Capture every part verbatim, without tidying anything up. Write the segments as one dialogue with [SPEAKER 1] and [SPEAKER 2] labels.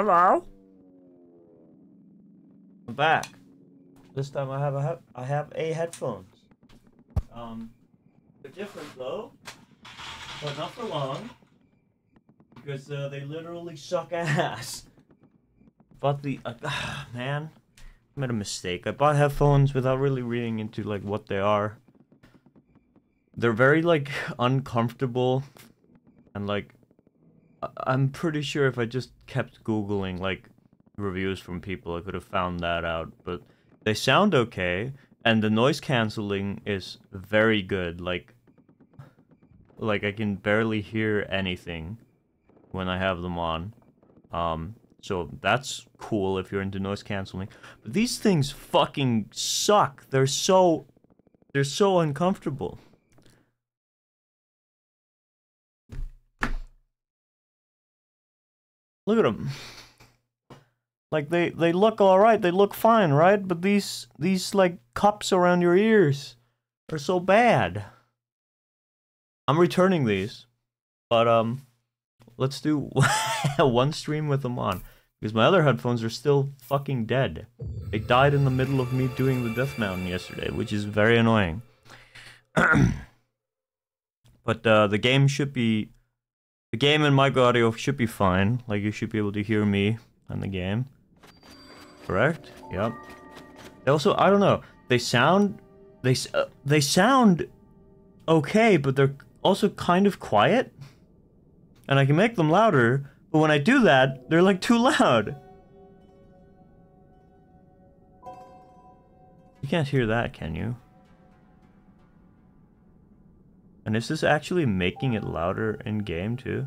[SPEAKER 1] Hello? I'm back. This time I have a he I have a headphones. Um, they're different though, but not for long, because uh, they literally suck ass. Bought the uh, ah, man, I made a mistake. I bought headphones without really reading into like what they are. They're very like uncomfortable, and like I I'm pretty sure if I just kept googling like reviews from people, I could have found that out. But they sound okay, and the noise canceling is very good. Like, like I can barely hear anything when I have them on. Um, so that's cool if you're into noise canceling. But these things fucking suck. They're so, they're so uncomfortable. Look at them. Like they they look all right. They look fine, right? But these these like cups around your ears are so bad. I'm returning these, but um, let's do one stream with them on because my other headphones are still fucking dead. They died in the middle of me doing the Death Mountain yesterday, which is very annoying. But uh, the game should be, the game and mic audio should be fine. Like you should be able to hear me and the game. Correct? Yep. They also, I don't know. They sound, they uh, they sound okay, but they're also kind of quiet. And I can make them louder, but when I do that, they're like too loud. You can't hear that, can you? And is this actually making it louder in game too?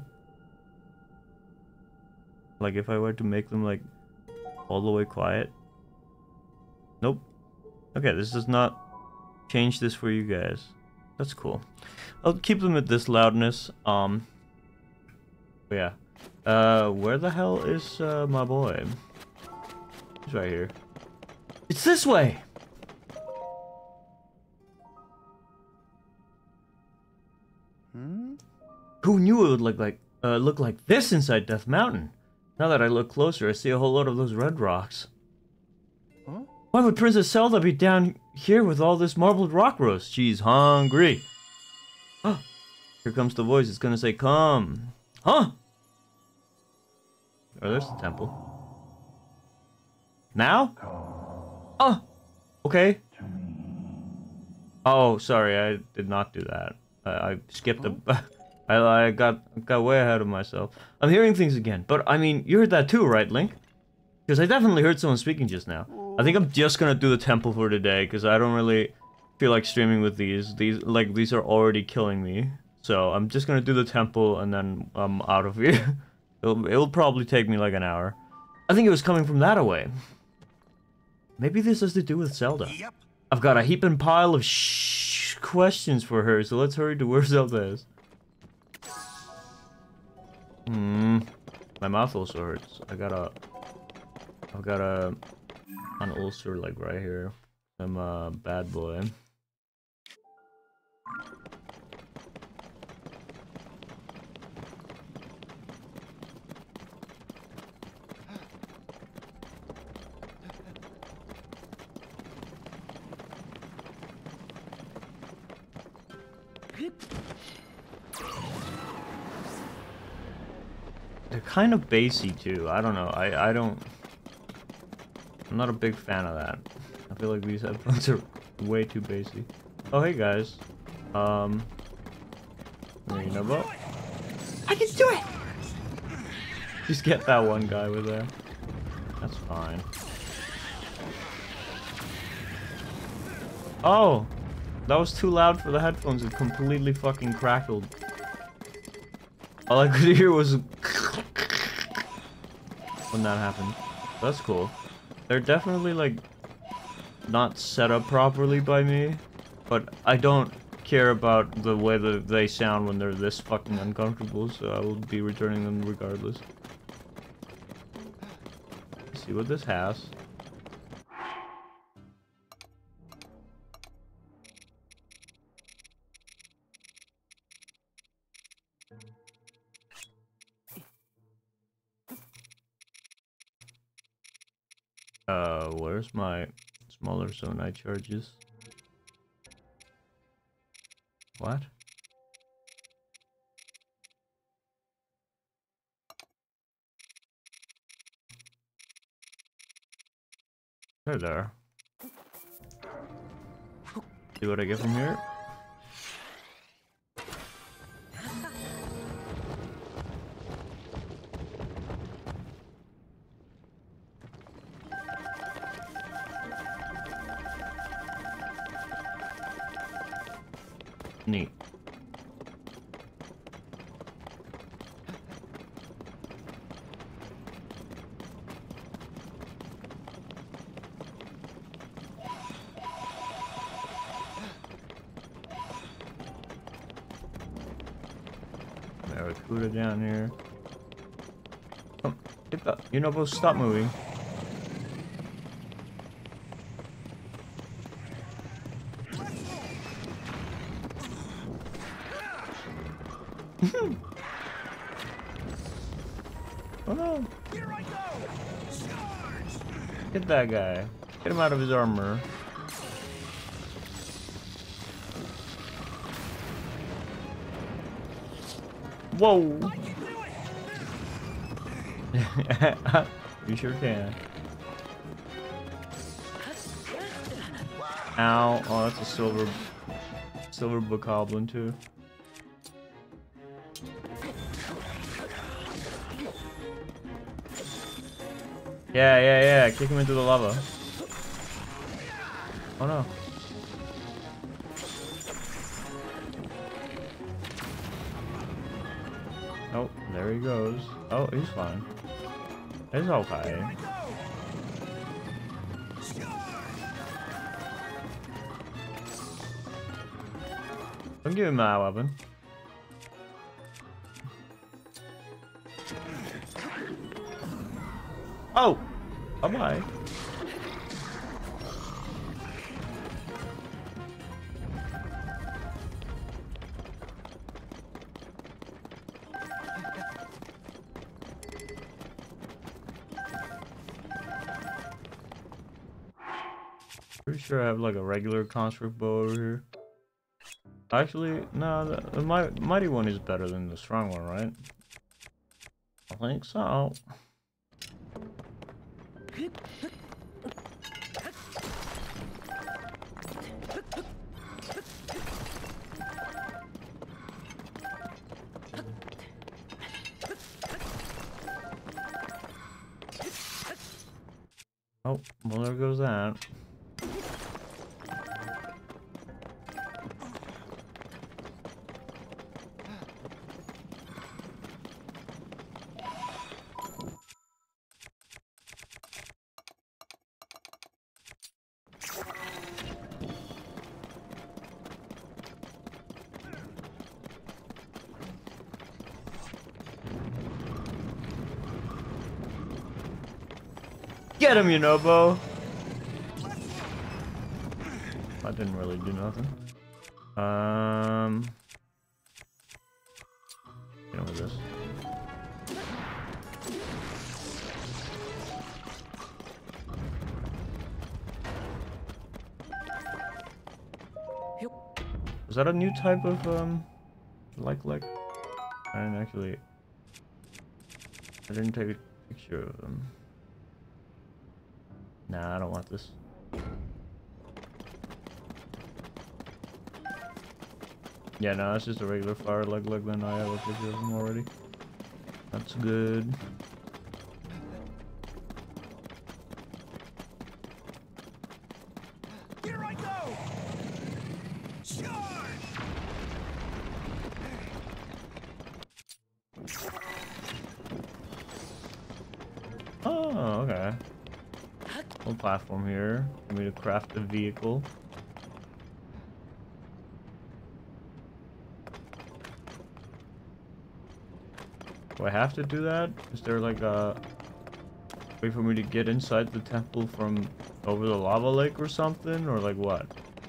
[SPEAKER 1] Like if I were to make them like all the way quiet? Nope. Okay, this does not change this for you guys. That's cool. I'll keep them at this loudness. Um, but yeah. Uh, where the hell is uh, my boy? He's right here. It's this way!
[SPEAKER 2] Hmm?
[SPEAKER 1] Who knew it would look like uh, look like this inside Death Mountain? Now that I look closer, I see a whole lot of those red rocks.
[SPEAKER 2] Huh?
[SPEAKER 1] Why would Princess Zelda be down here with all this marbled rock roast? She's hungry. Oh, here comes the voice. It's gonna say, "Come." Huh? Oh, there's the temple. Now? Oh, okay. Oh, sorry, I did not do that. I, I skipped a. I, I got got way ahead of myself. I'm hearing things again, but I mean, you heard that too, right, Link? Because I definitely heard someone speaking just now. I think I'm just gonna do the temple for today, because I don't really feel like streaming with these. These, like, these are already killing me. So I'm just gonna do the temple, and then I'm out of here. it'll, it'll probably take me like an hour. I think it was coming from that away. Maybe this has to do with Zelda.
[SPEAKER 2] Yep.
[SPEAKER 1] I've got a heaping pile of sh questions for her, so let's hurry to where Zelda is. Hmm. My mouth also hurts. I got a... I've got a... an ulcer, like, right here. I'm a bad boy. They're kind of bassy too. I don't know. I I don't. I'm not a big fan of that. I feel like these headphones are way too bassy. Oh hey guys. Um. You know what? I can do it. Just get that one guy with there. That's fine. Oh, that was too loud for the headphones. It completely fucking crackled. All I could hear was when that happened. That's cool. They're definitely like not set up properly by me, but I don't care about the way that they sound when they're this fucking uncomfortable, so I will be returning them regardless. Let's see what this has. Uh, where's my smaller zonite charges? What? They're there. See what I get from here? Neat. Barracuda down here. Oh, get that. You know, both stop moving. Oh no! Get that guy. Get him out of his armor. Whoa! You sure can. Ow. Oh, that's a silver silver bokoblin too. Yeah, yeah, yeah. Kick him into the lava. Oh no. Oh, there he goes. Oh, he's fine. He's okay. Don't give him my weapon. Oh! Bye-bye. Pretty sure I have like a regular construct bow over here. Actually, no, the, the mi mighty one is better than the strong one, right? I think so. Oh, well there goes that. Get him, Yunobo! That didn't really do nothing. Um... Get over this. Is that a new type of, um... like, like? I didn't actually... I didn't take a picture of them. Nah, I don't want this. Yeah, no, it's just a regular fire leg leg, then I have a picture of them already. That's good.
[SPEAKER 3] Here I go! Charge!
[SPEAKER 1] Oh, okay. Little platform here for me to craft a vehicle. Do I have to do that? Is there like a way for me to get inside the temple from over the lava lake or something? Or like what?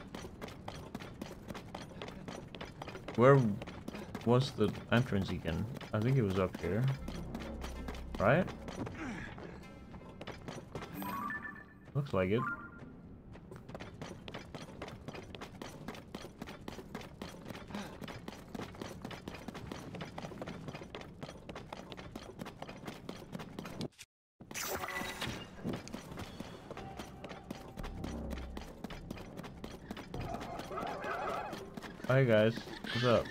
[SPEAKER 1] Where was the entrance again? I think it was up here. Right?
[SPEAKER 3] Looks like it. Hi guys, what's up?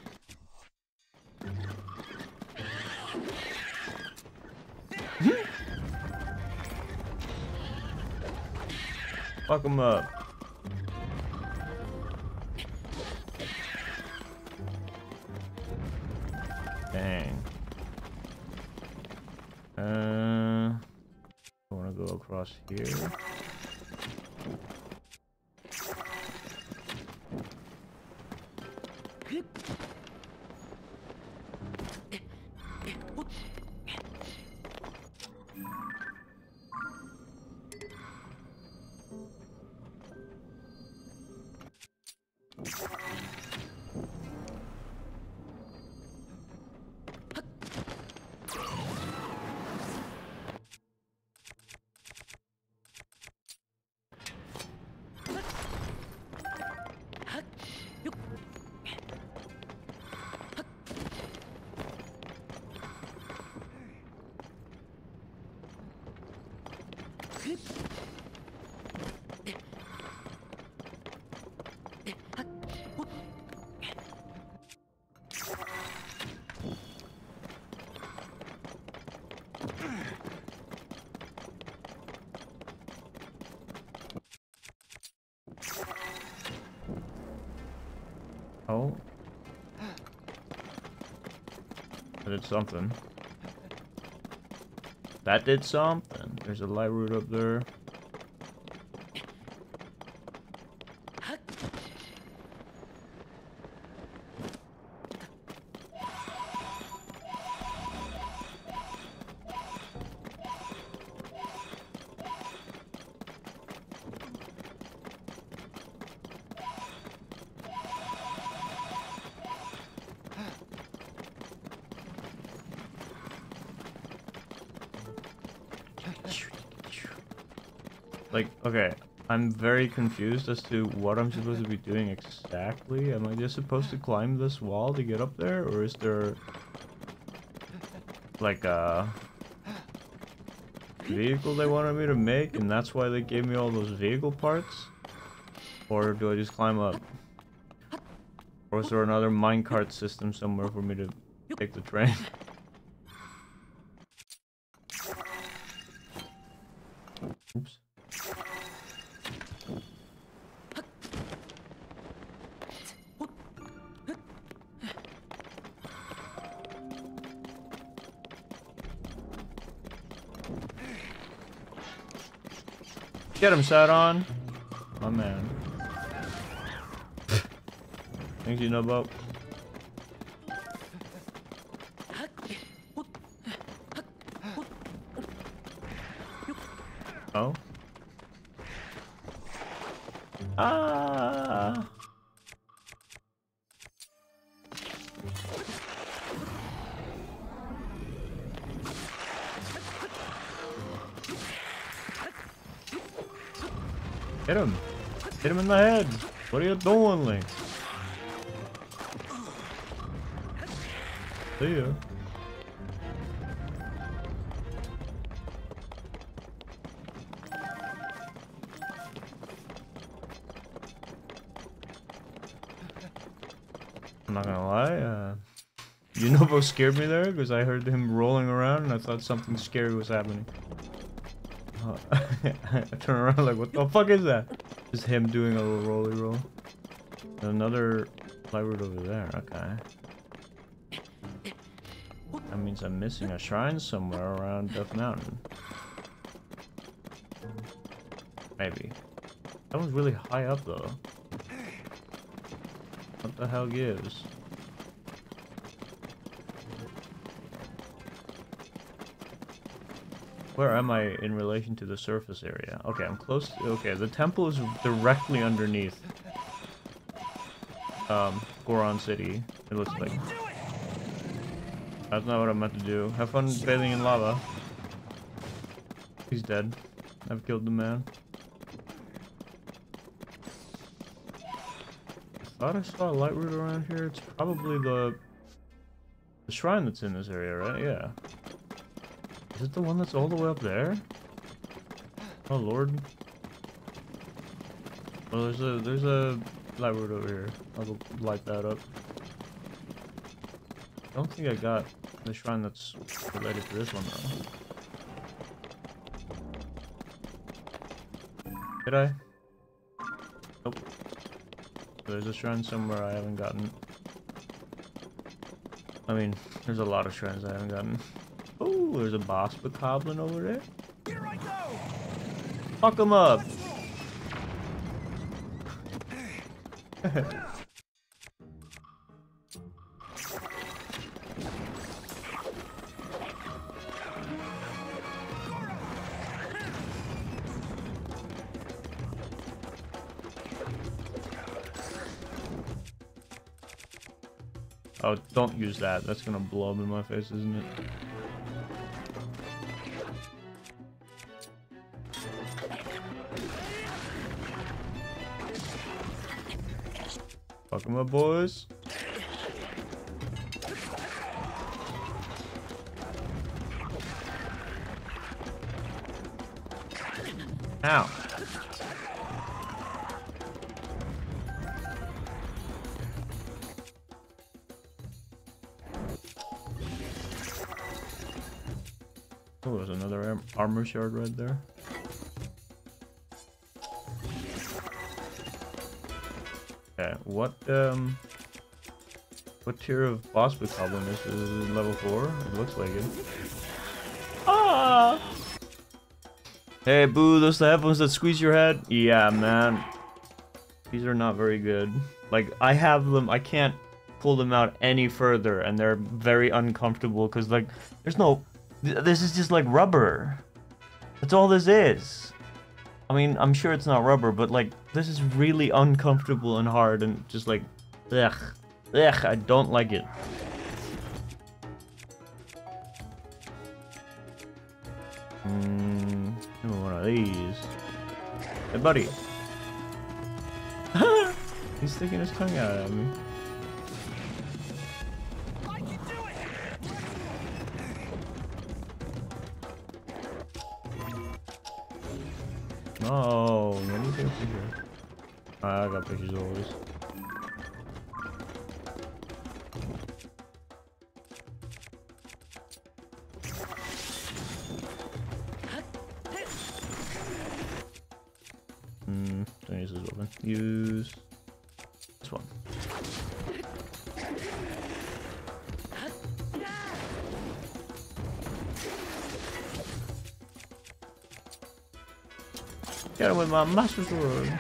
[SPEAKER 3] Fuck him up. Dang. Uh, I want to go across here. Oh. That did something. That did something. There's a light root up there. Like, okay, I'm very confused as to what I'm supposed to be doing exactly. Am I just supposed to climb this wall to get up there? Or is there like a vehicle they wanted me to make and that's why they gave me all those vehicle parts? Or do I just climb up? Or is there another minecart system somewhere for me to take the train? Oops. Get him, Sadon. My man. Things you know about. Oh. Ah. Hit him. Hit him in the head. What are you doing, Link? See ya. I'm not gonna lie, uh, you know what scared me there? Because I heard him rolling around and I thought something scary was happening. Uh, I turn around like, what the fuck is that? Just him doing a little rolly roll. Another light root over there, okay. That means I'm missing a shrine somewhere around Death Mountain. Maybe. That one's really high up though. What the hell gives? Where am I in relation to the surface area? Okay, I'm close to, okay, the temple is directly underneath um, Goron City, it looks like. That's not what I meant to do. Have fun bathing in lava. He's dead. I've killed the man. thought I saw a light root around here. It's probably the the shrine that's in this area, right? Yeah. Is it the one that's all the way up there? Oh lord. Oh, there's a there's a light root over here. I'll go light that up. I don't think I got the shrine that's related to this one though. Did I? Nope. There's a shrine somewhere I haven't gotten. I mean, there's a lot of shrines I haven't gotten. Oh, there's a boss bokoblin over there.
[SPEAKER 4] Here I go.
[SPEAKER 3] Fuck him up. Oh, don't use that. That's gonna blow up in my face, isn't it? Fuck 'em up, boys. Ow. Oh, there's another ar armor shard right there. Okay, what um, what tier of boss bokoblin is this? Is it level four? It looks like it. Ah! Hey, boo! Those the headphones that squeeze your head? Yeah, man. These are not very good. Like, I have them. I can't pull them out any further, and they're very uncomfortable because, like, there's no. This is just like rubber. That's all this is. I mean, I'm sure it's not rubber, but like, this is really uncomfortable and hard and just like, ugh, ugh, I don't like it. Hmm, one of these. Hey, buddy. He's sticking his tongue out at me. No, let me take a picture. I got pictures always. Hmm, don't use this weapon. Use this one. Get him with my master sword.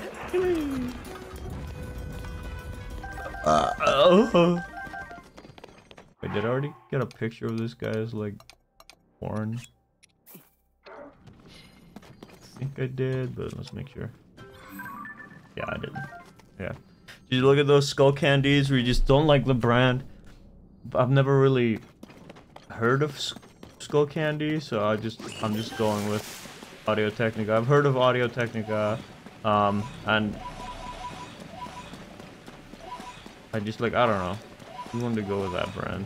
[SPEAKER 3] Uh, oh. Wait, did I already get a picture of this guy's like horn? I think I did, but let's make sure. Yeah, I didn't. Yeah. Did you look at those skull candies where you just don't like the brand? I've never really heard of skull candy, so I just I'm just going with Audio Technica. I've heard of Audio Technica, um, and I just like, I don't know. I wanted to go with that brand.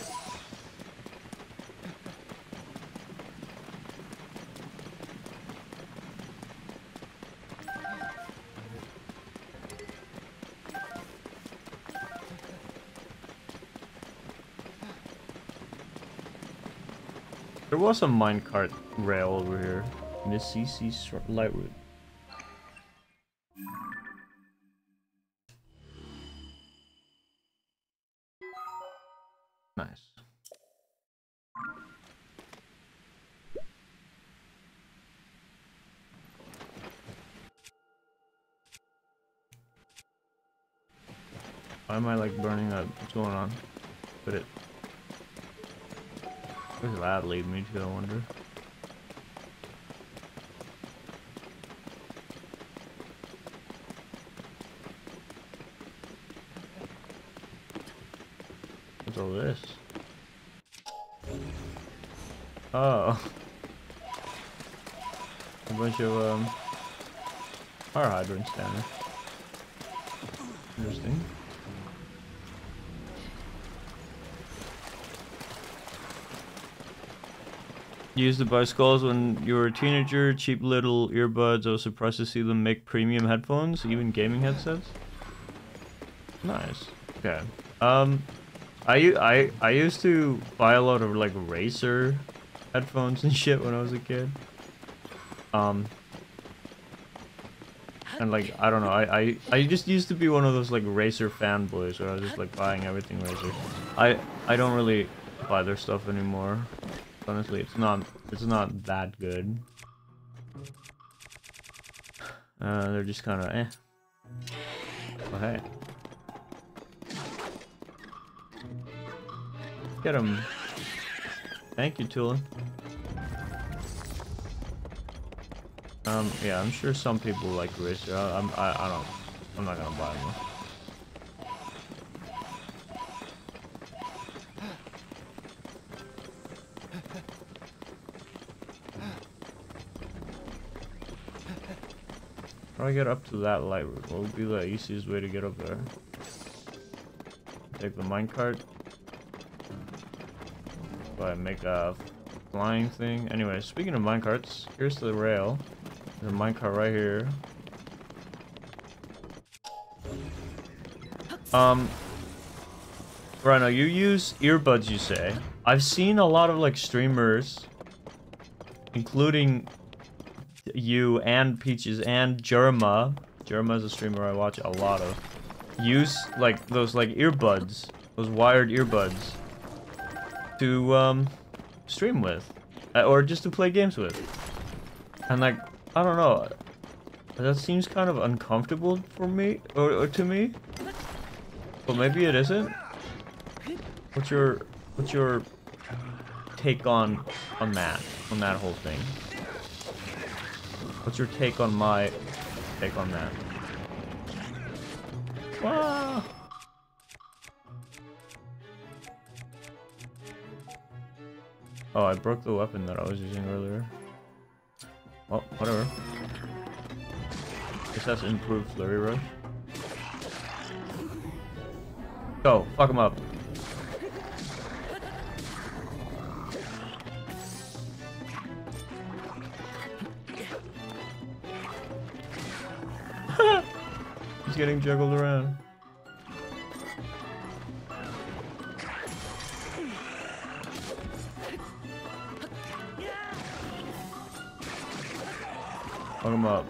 [SPEAKER 3] There was a minecart rail over here. Miss C C light root. Nice. Why am I like burning up? What's going on? Put it. Where does that lead me to, I wonder? What's all this? Oh. A bunch of, um, fire hydrants down there. Interesting. You used to buy skulls when you were a teenager, cheap little earbuds. I was surprised to see them make premium headphones, even gaming headsets. Nice. Okay. Um, I, u- I, I used to buy a lot of like Razer headphones and shit when I was a kid. Um, and like, I don't know, I, I, I just used to be one of those like Razer fanboys where I was just like buying everything Razer. I, I don't really buy their stuff anymore. Honestly, it's not it's not that good. Uh, they're just kind of eh. Oh hey, get him! Thank you, Tulin. Um, yeah, I'm sure some people like Razer. I, I'm I I don't. I'm not gonna buy them. How do I get up to that light route? What would be the easiest way to get up there? Take the minecart. But I make a flying thing. Anyway, speaking of minecarts, here's the rail. There's a minecart right here. Um, Rhino, you use earbuds, you say. I've seen a lot of like streamers, including you and Peaches and Jerma. Jerma is a streamer I watch a lot of. Use like those like earbuds, those wired earbuds, to um stream with, uh, or just to play games with. And like, I don't know, that seems kind of uncomfortable for me, or, or to me. But maybe it isn't. What's your what's your take on on that on that whole thing? What's your take on my take on that? Ah. Oh, I broke the weapon that I was using earlier. Well, whatever. This has improved flurry rush. Go, fuck him up. He's getting juggled around. Fuck him up.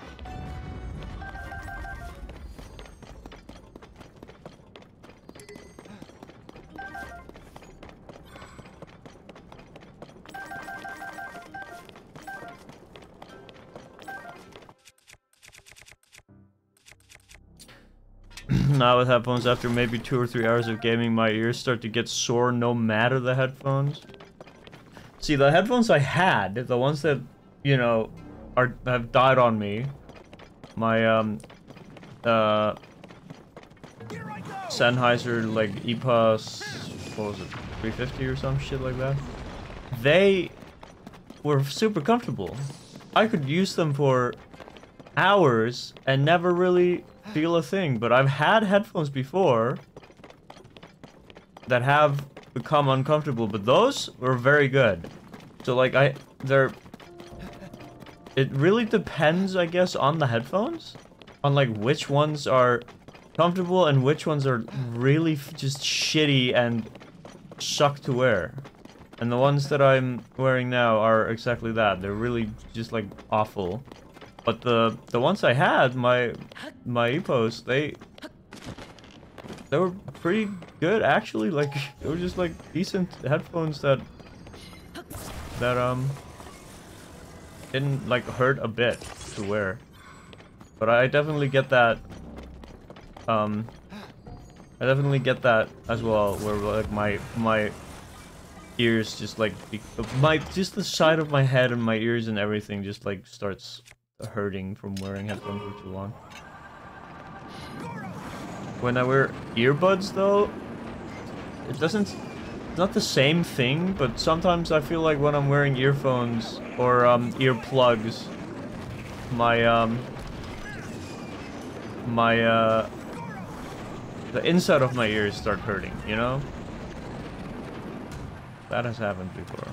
[SPEAKER 3] Now with headphones, after maybe two or three hours of gaming, my ears start to get sore no matter the headphones. See, the headphones I had, the ones that, you know, are have died on me, my um uh Sennheiser like E P A S, what was it, three fifty or some shit like that, they were super comfortable. I could use them for hours and never really feel a thing. But I've had headphones before that have become uncomfortable, but those were very good. So like I they're it really depends, I guess, on the headphones, on like which ones are comfortable and which ones are really f just shitty and suck to wear. And the ones that I'm wearing now are exactly that. They're really just like awful. But the the ones I had, my my E P O S, they they were pretty good actually. Like they were just like decent headphones that that um didn't like hurt a bit to wear. But I definitely get that. Um, I definitely get that as well. Where like my my ears just like my just the side of my head and my ears and everything just like starts hurting from wearing headphones for too long. When I wear earbuds though, it doesn't, it's not the same thing, but sometimes I feel like when I'm wearing earphones or um, earplugs, my um, my uh, the inside of my ears start hurting, you know? That has happened before.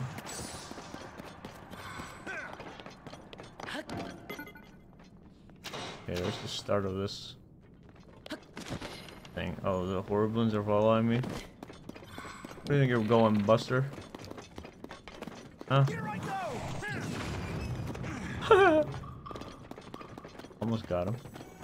[SPEAKER 3] Okay, there's the start of this thing. Oh, the Horriblins are following me? Where do you think you're going, Buster? Huh? Almost got him.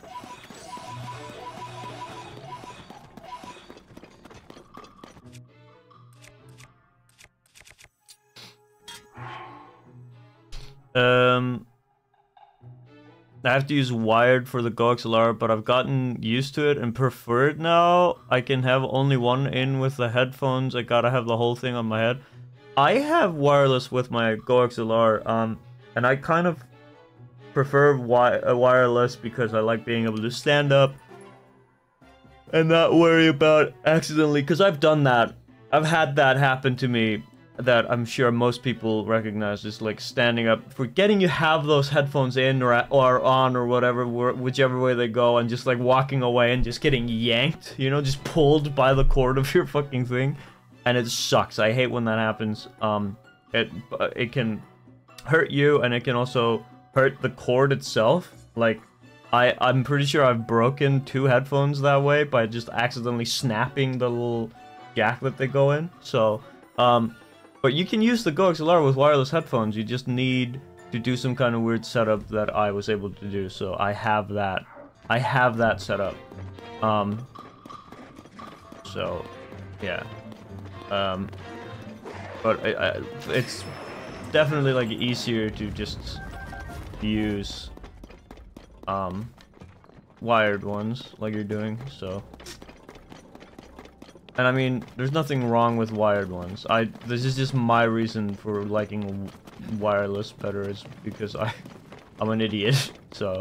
[SPEAKER 3] Um, I have to use wired for the Go X L R, but I've gotten used to it and prefer it now. I can have only one in with the headphones. I gotta have the whole thing on my head. I have wireless with my Go X L R, um, and I kind of prefer wi uh, wireless because I like being able to stand up and not worry about accidentally, because I've done that. I've had that happen to me that I'm sure most people recognize, is like standing up, forgetting you have those headphones in or, or on or whatever, whichever way they go, and just like walking away and just getting yanked, you know, just pulled by the cord of your fucking thing. And it sucks. I hate when that happens. Um, it, it can hurt you, and it can also hurt the cord itself. Like, I, I'm pretty sure I've broken two headphones that way by just accidentally snapping the little jack that they go in. So, um... but you can use the Go X L R with wireless headphones. You just need to do some kind of weird setup that I was able to do. So I have that. I have that set up. Um, so, yeah. Um, but I, I, it's definitely like easier to just use um, wired ones like you're doing. So. And I mean, there's nothing wrong with wired ones. I this is just my reason for liking wireless better, is because I I'm an idiot. So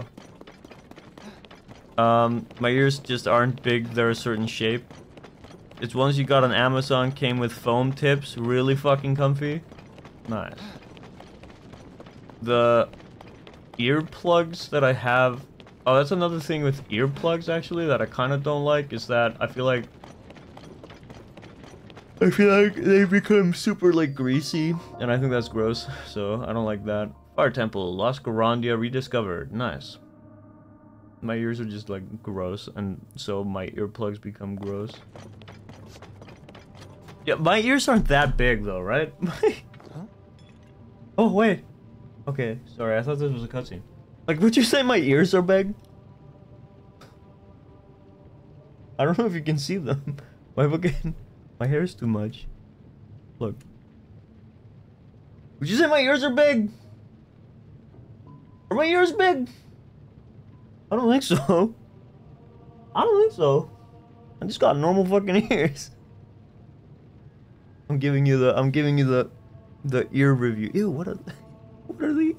[SPEAKER 3] um my ears just aren't big, they're a certain shape. It's ones you got on Amazon, came with foam tips, really fucking comfy. Nice. The earplugs that I have, oh, that's another thing with earplugs actually that I kind of don't like, is that I feel like I feel like they become super, like, greasy, and I think that's gross, so I don't like that. Fire Temple, Lost Garandia rediscovered. Nice. My ears are just, like, gross, and so my earplugs become gross. Yeah, my ears aren't that big, though, right? Huh? Oh, wait. Okay, sorry, I thought this was a cutscene. Like, would you say my ears are big? I don't know if you can see them. My fucking... my hair's too much. Look. Would you say my ears are big? Are my ears big? I don't think so. I don't think so. I just got normal fucking ears. I'm giving you the I'm giving you the the ear review. Ew, what are what are these?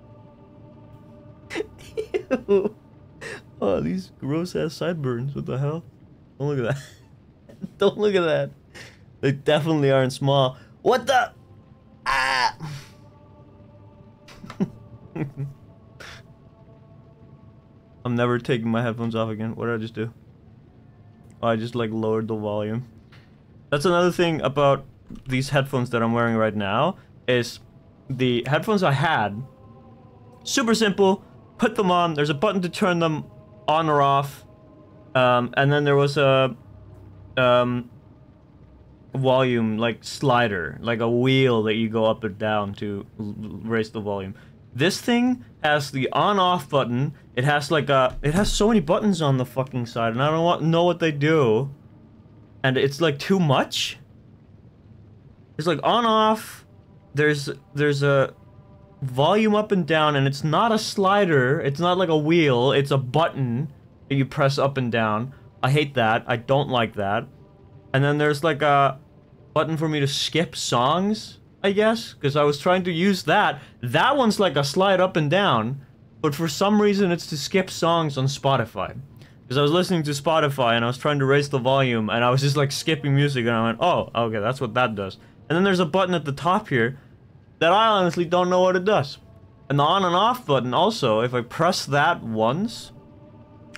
[SPEAKER 3] Ew. Oh, these gross ass sideburns. What the hell? Don't look at that. Don't look at that. They definitely aren't small. What the? Ah! I'm never taking my headphones off again. What did I just do? Oh, I just like lowered the volume. That's another thing about these headphones that I'm wearing right now, is the headphones I had, super simple, put them on, there's a button to turn them on or off, um, and then there was a um, volume, like, slider, like a wheel that you go up and down to raise the volume. This thing has the on-off button. It has like a, it has so many buttons on the fucking side, and I don't want, know what they do. And it's like too much. It's like on-off. There's there's a volume up and down, and it's not a slider. It's not like a wheel. It's a button that you press up and down. I hate that. I don't like that. And then there's like a button for me to skip songs, I guess, because I was trying to use that. That one's like a slide up and down, but for some reason it's to skip songs on Spotify. Because I was listening to Spotify and I was trying to raise the volume, and I was just like skipping music, and I went, oh, okay, that's what that does. And then there's a button at the top here that I honestly don't know what it does. And the on and off button also, if I press that once,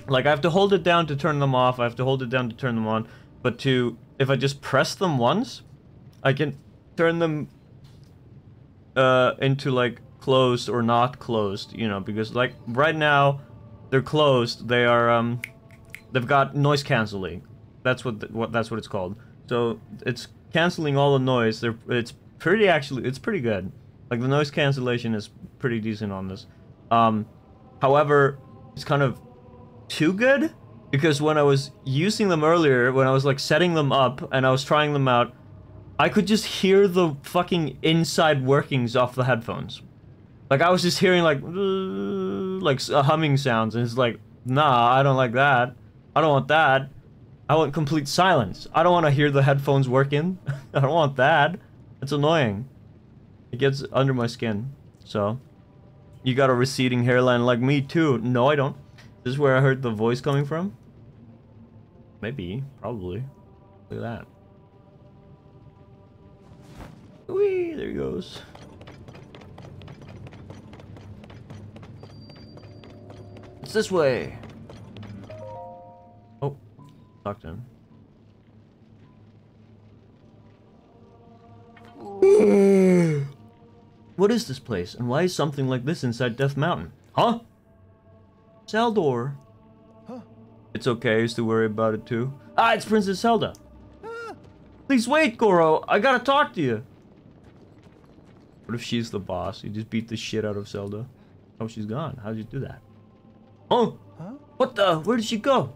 [SPEAKER 3] Like, I have to hold it down to turn them off, I have to hold it down to turn them on, but to... If I just press them once, I can turn them uh, into, like, closed or not closed, you know, because, like, right now, they're closed, they are, um... They've got noise cancelling. That's what, the, what that's what it's called. So, it's canceling all the noise, they're, it's pretty, actually, it's pretty good. Like, the noise cancellation is pretty decent on this. Um, however, it's kind of too good, because when I was using them earlier, when I was like setting them up and I was trying them out, I could just hear the fucking inside workings off the headphones. Like, I was just hearing like, like humming sounds, and it's like, nah, I don't like that. I don't want that. I want complete silence. I don't want to hear the headphones working. I don't want that. It's annoying. It gets under my skin. So, you got a receding hairline like me too. No, I don't. This is where I heard the voice coming from? Maybe. Probably. Look at that. Whee! There he goes. It's this way. Oh. Talk to him. What is this place, and why is something like this inside Death Mountain? Huh? Zeldor. Huh. It's okay, I used to worry about it too. Ah, it's Princess Zelda. Ah. Please wait, Goro. I gotta talk to you. What if she's the boss? You just beat the shit out of Zelda. Oh, she's gone. How'd you do that? Oh! Huh? What the? Where did she go?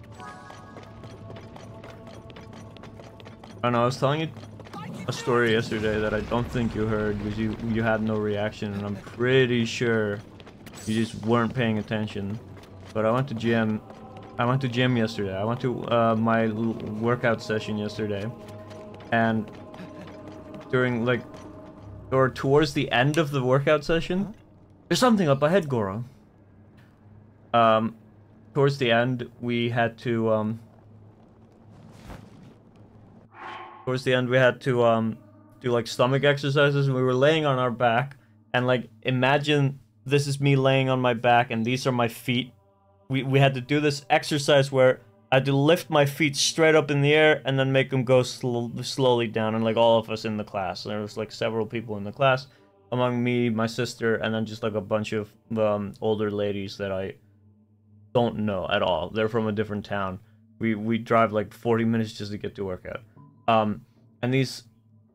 [SPEAKER 3] I know, I was telling you a story yesterday that I don't think you heard because you, you had no reaction, and I'm pretty sure you just weren't paying attention. But I went to gym. I went to gym yesterday. I went to uh, my workout session yesterday. And during, like, or towards the end of the workout session, there's something up ahead, Goro. Um, towards the end, we had to, um... Towards the end, we had to, um, do, like, stomach exercises, and we were laying on our back, and, like, imagine this is me laying on my back, and these are my feet. We, we had to do this exercise where I had to lift my feet straight up in the air, and then make them go sl slowly down, and, like, all of us in the class. There was, like, several people in the class, among me, my sister, and then just, like, a bunch of, um, older ladies that I don't know at all. They're from a different town. We, we drive, like, forty minutes just to get to workout. Um, and these,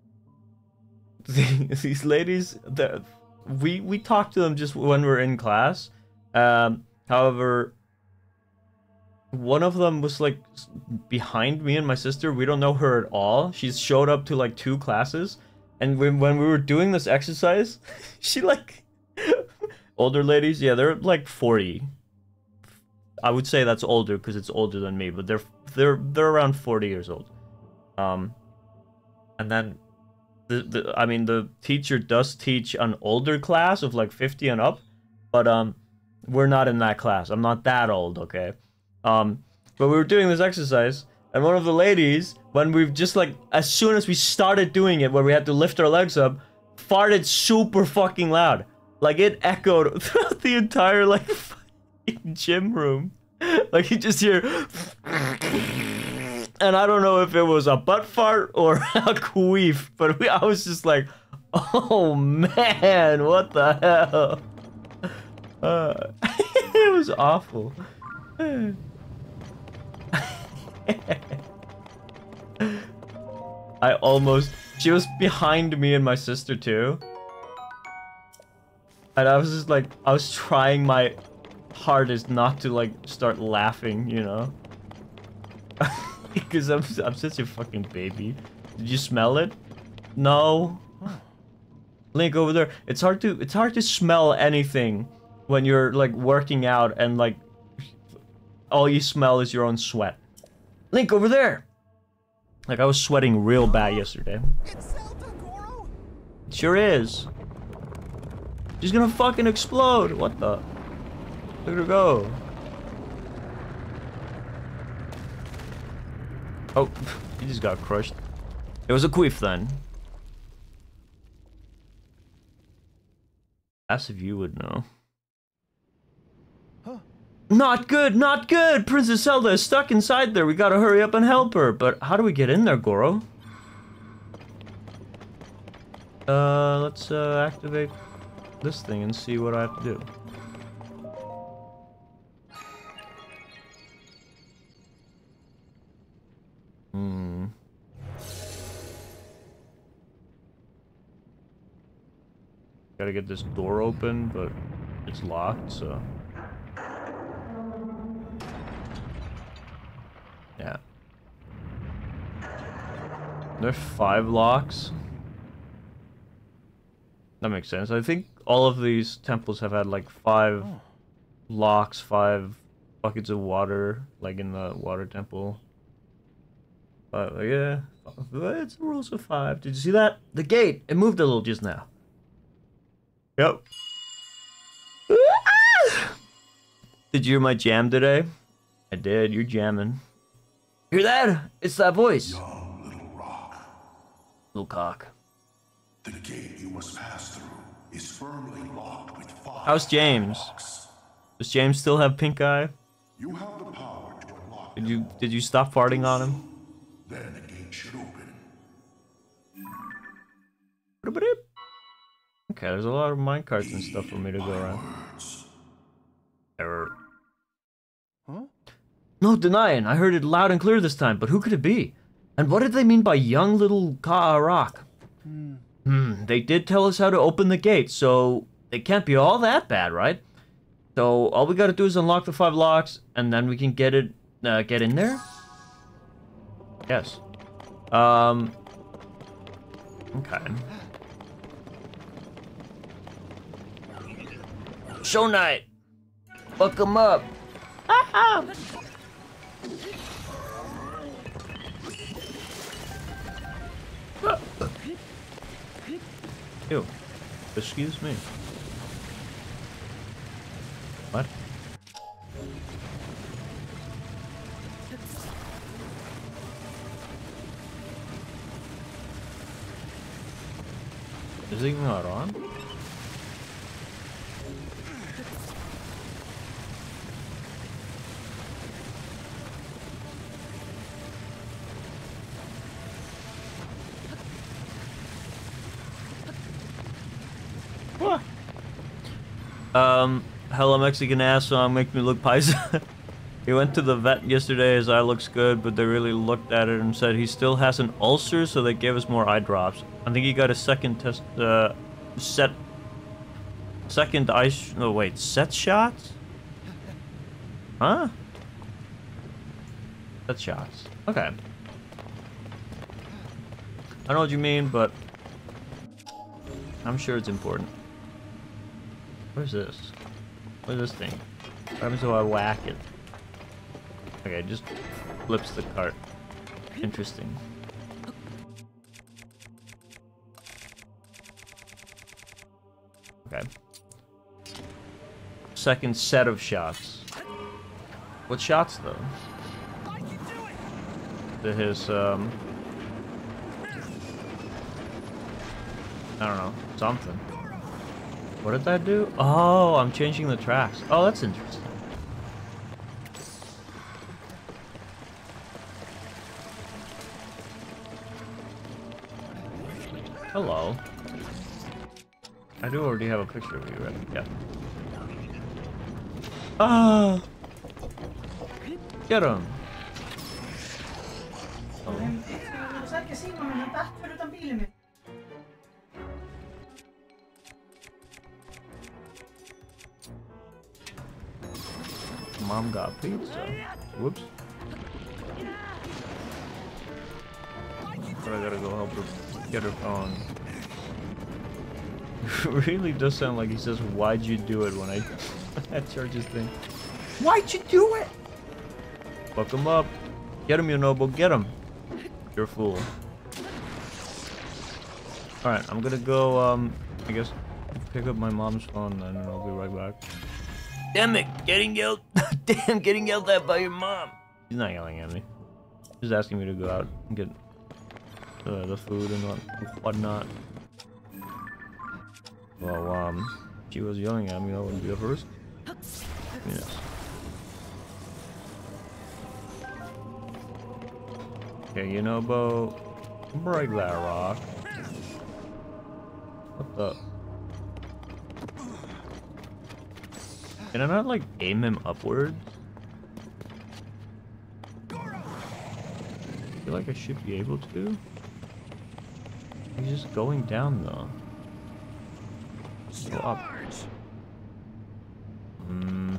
[SPEAKER 3] these ladies, the, we, we talked to them just when we were in class. Um, however, one of them was, like, behind me and my sister. We don't know her at all. She showed up to, like, two classes. And when, when we were doing this exercise, she, like, older ladies, yeah, they're, like, forty. I would say that's older because it's older than me, but they're, they're, they're around forty years old. Um, and then, the, the, I mean, the teacher does teach an older class of, like, fifty and up, but, um, we're not in that class. I'm not that old, okay? Um, but we were doing this exercise, and one of the ladies, when we've just, like, as soon as we started doing it, where we had to lift our legs up, farted super fucking loud. Like, it echoed throughout the entire, like, fucking gym room. Like, you just hear... And I don't know if it was a butt fart or a queef, but we, I was just like, oh man, what the hell? Uh, it was awful. I almost... She was behind me and my sister too. And I was just like, I was trying my hardest not to, like, start laughing, you know? Because I'm, I'm such a fucking baby. Did you smell it? No. Link over there. It's hard to it's hard to smell anything when you're, like, working out and, like, all you smell is your own sweat. Link over there. Like, I was sweating real bad yesterday.
[SPEAKER 2] It's Zelda, Goro.
[SPEAKER 3] It sure is. She's gonna fucking explode. What the? Look at her go. Oh, he just got crushed. It was a queef then. As if you would know.
[SPEAKER 2] Huh.
[SPEAKER 3] Not good, not good! Princess Zelda is stuck inside there. We gotta hurry up and help her. But how do we get in there, Goro? Uh, let's uh, activate this thing and see what I have to do. Hmm. Gotta get this door open, but it's locked, so... Yeah. There's five locks. That makes sense. I think all of these temples have had like five oh. locks, five buckets of water, like in the water temple. But yeah, it's the rules of five. Did you see that? The gate, it moved a little just now. Yep. Did you hear my jam today? I did, you're jamming. Hear that? It's that voice.
[SPEAKER 4] Young little rock.
[SPEAKER 3] Little cock.
[SPEAKER 4] The gate you must pass through is firmly locked with five.
[SPEAKER 3] How's James?
[SPEAKER 4] Locks.
[SPEAKER 3] Does James still have pink eye?
[SPEAKER 4] You have the power to unlock.
[SPEAKER 3] Did you did you stop farting on him?
[SPEAKER 4] Then the gate should open.
[SPEAKER 3] Okay, there's a lot of minecarts and stuff for me to go around. Error.
[SPEAKER 2] Huh?
[SPEAKER 3] No denying, I heard it loud and clear this time, but who could it be? And what did they mean by young little Ka rock?
[SPEAKER 2] Hmm.
[SPEAKER 3] Hmm, they did tell us how to open the gate, so it can't be all that bad, right? So all we gotta do is unlock the five locks, and then we can get it, uh, get in there? Yes. Um. Okay. Show Knight! Fuck him up! Ah! Ew. Excuse me. What? Is he not on? What? Um, Hello Mexican ass song make me look paisa. He went to the vet yesterday, his eye looks good, but they really looked at it and said he still has an ulcer, so they gave us more eye drops. I think he got a second test, uh, set, second eye, sh no wait, set shots? Huh? Set shots. Okay. I know what you mean, but I'm sure it's important. Where's this? Where's this thing? What happens if I whack it? Okay, just flips the cart. Interesting. Okay. Second set of shots. What shots though? To his um I don't know, something. What did that do? Oh, I'm changing the tracks. Oh, that's interesting. Hello. I do already have a picture of you, right? Yeah. Ah! Get him! Oh. Mom got pizza. Whoops. But I gotta go help her get her phone. It really does sound like he says, "Why'd you do it?" when I that charges thing. Why'd you do it? Fuck him up. Get him, you noble. Get him. You're a fool. Alright, I'm gonna go, um, I guess, pick up my mom's phone and then I'll be right back. Damn it, getting yelled, damn, getting yelled at by your mom. She's not yelling at me. She's asking me to go out and get uh, the food and what, whatnot. Well, um, she was yelling at me, that wouldn't be a first. Yes. Okay, you know, Bo, break that rock. What the? Can I not, like, aim him upwards? I feel like I should be able to. He's just going down, though. Go up. Hmm.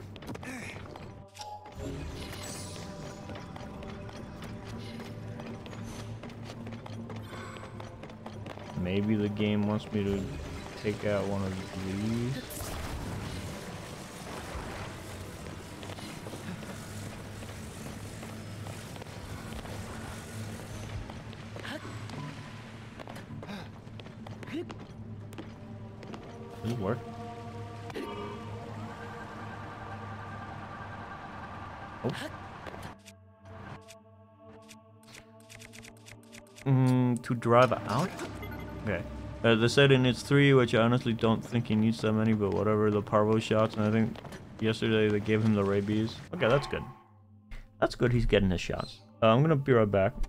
[SPEAKER 3] Maybe the game wants me to take out one of these. Does it work? Oh. Mm, to drive out? Okay. Uh, they said it needs three, which I honestly don't think he needs that many, but whatever, the parvo shots, and I think yesterday they gave him the rabies. Okay, that's good. That's good he's getting his shots. Uh, I'm gonna be right back.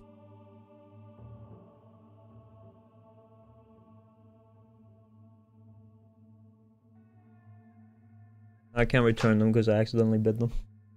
[SPEAKER 3] I can't return them because I accidentally bid them.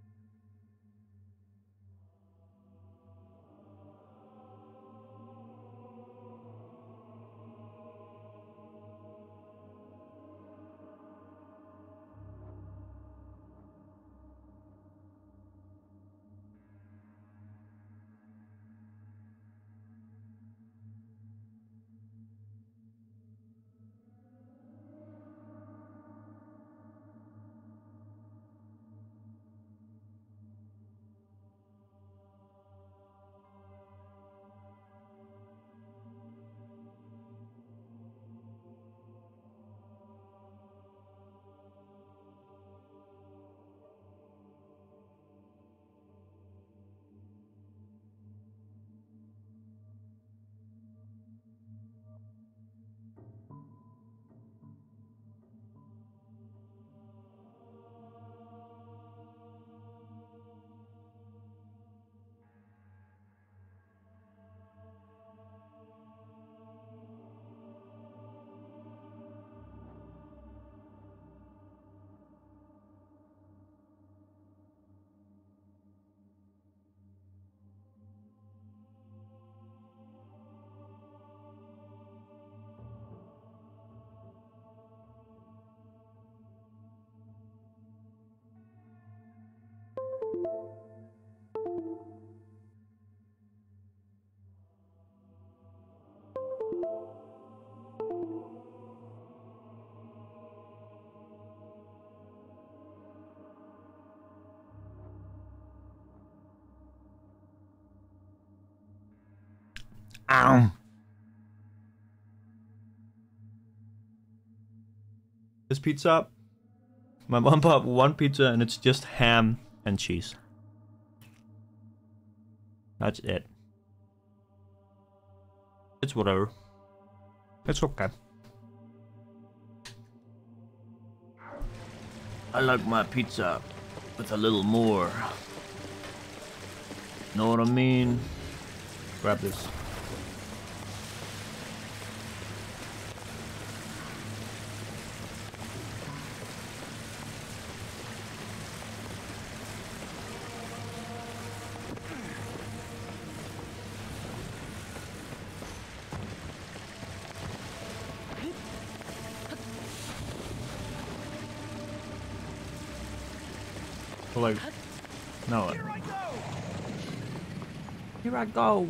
[SPEAKER 3] Ow. This pizza, my mom bought one pizza and it's just ham and cheese. That's it. It's whatever. It's okay. I like my pizza with a little more. Know what I mean? Grab this. Like, no. Here I go. Here I go.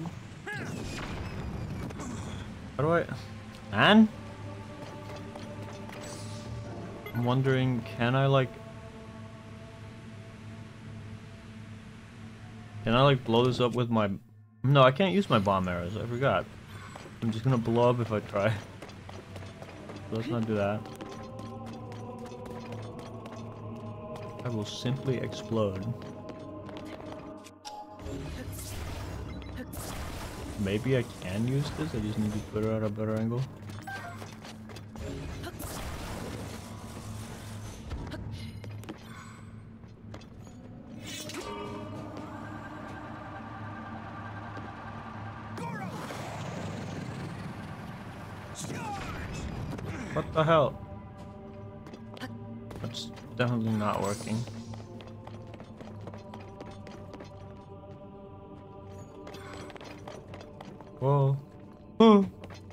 [SPEAKER 3] How do I? Man? I'm wondering, can I like? Can I like blow this up with my? No, I can't use my bomb arrows. I forgot. I'm just gonna blow up if I try. So let's not do that. I will simply explode. Maybe I can use this, I just need to put it at a better angle. What the hell? That's definitely not working. Whoa. Whoa.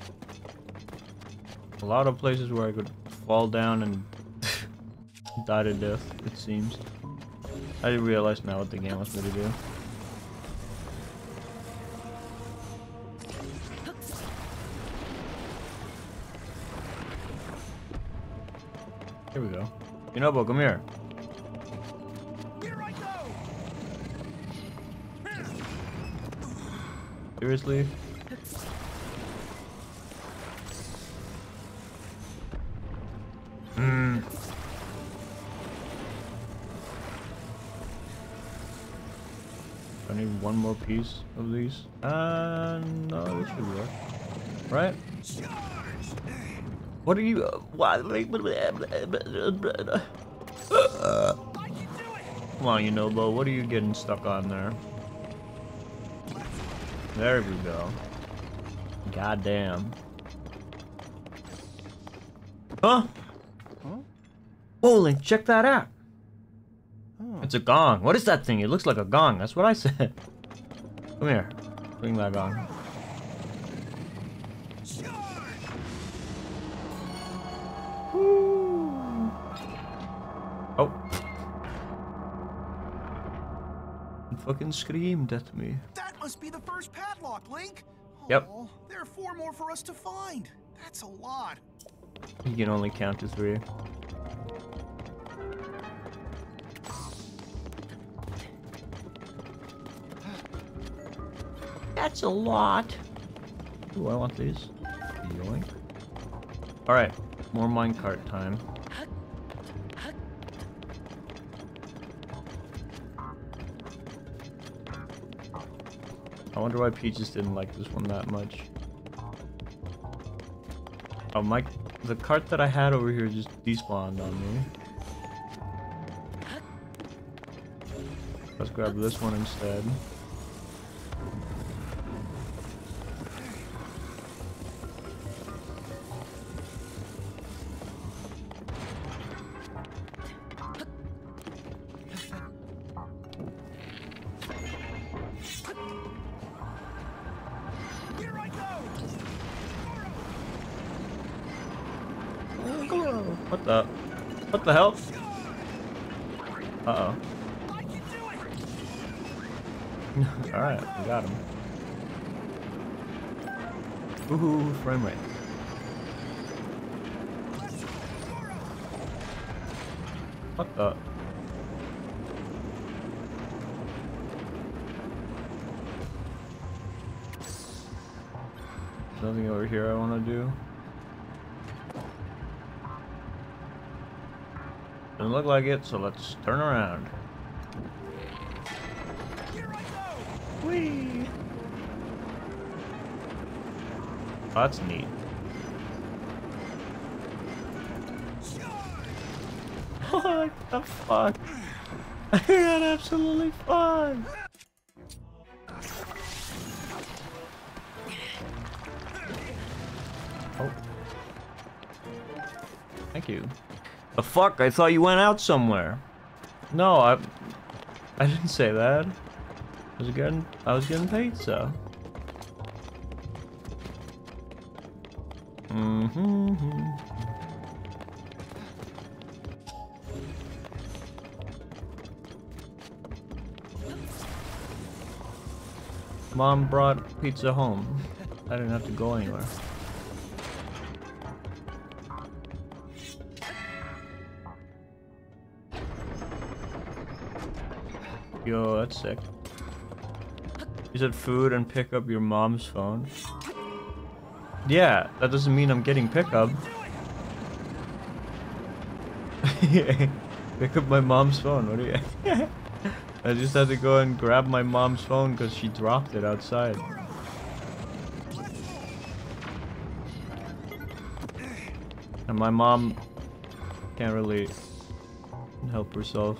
[SPEAKER 3] A lot of places where I could fall down and die to death, it seems. I realize now what the game wants me to do. Here we go. Yunobo, come here.
[SPEAKER 2] Here I go.
[SPEAKER 3] Seriously? Hmm. I need one more piece of these. Uh, no, this should work. Right? What are you? Uh, why? Come on, Yunobo. What are you getting stuck on there? There we go. Goddamn. Huh?
[SPEAKER 2] Huh?
[SPEAKER 3] Whoa, Link, check that out.
[SPEAKER 2] Oh.
[SPEAKER 3] It's a gong. What is that thing? It looks like a gong. That's what I said. Come here. Bring that gong. Woo. Oh. It fucking screamed at me.
[SPEAKER 2] That must be the first padlock, Link.
[SPEAKER 3] Yep.
[SPEAKER 2] Oh, there are four more for us to find. That's a lot.
[SPEAKER 3] You can only count to three. That's a lot. Ooh, I want these. Yoink. Alright, more minecart time. I wonder why Peaches didn't like this one that much. Oh, my... The cart that I had over here just despawned on me. Let's grab this one instead.
[SPEAKER 2] Here I go.
[SPEAKER 3] What the? What the hell? Uh oh.
[SPEAKER 2] I can do it.
[SPEAKER 3] Alright, we got him. Ooh, frame rate. What the? There's nothing over here I want to do. Doesn't look like it, so let's turn around.
[SPEAKER 2] Here I go.
[SPEAKER 3] Whee! Oh, that's neat. What the fuck? I got absolutely fun. Oh. Thank you. The fuck? I thought you went out somewhere. No, I I didn't say that. I was getting I was getting pizza. Mm-hmm. Mom brought pizza home. I didn't have to go anywhere. Yo, that's sick. You said food and pick up your mom's phone. Yeah, that doesn't mean I'm getting pickup. Pick up my mom's phone, what do you... I just had to go and grab my mom's phone because she dropped it outside. And my mom can't really help herself.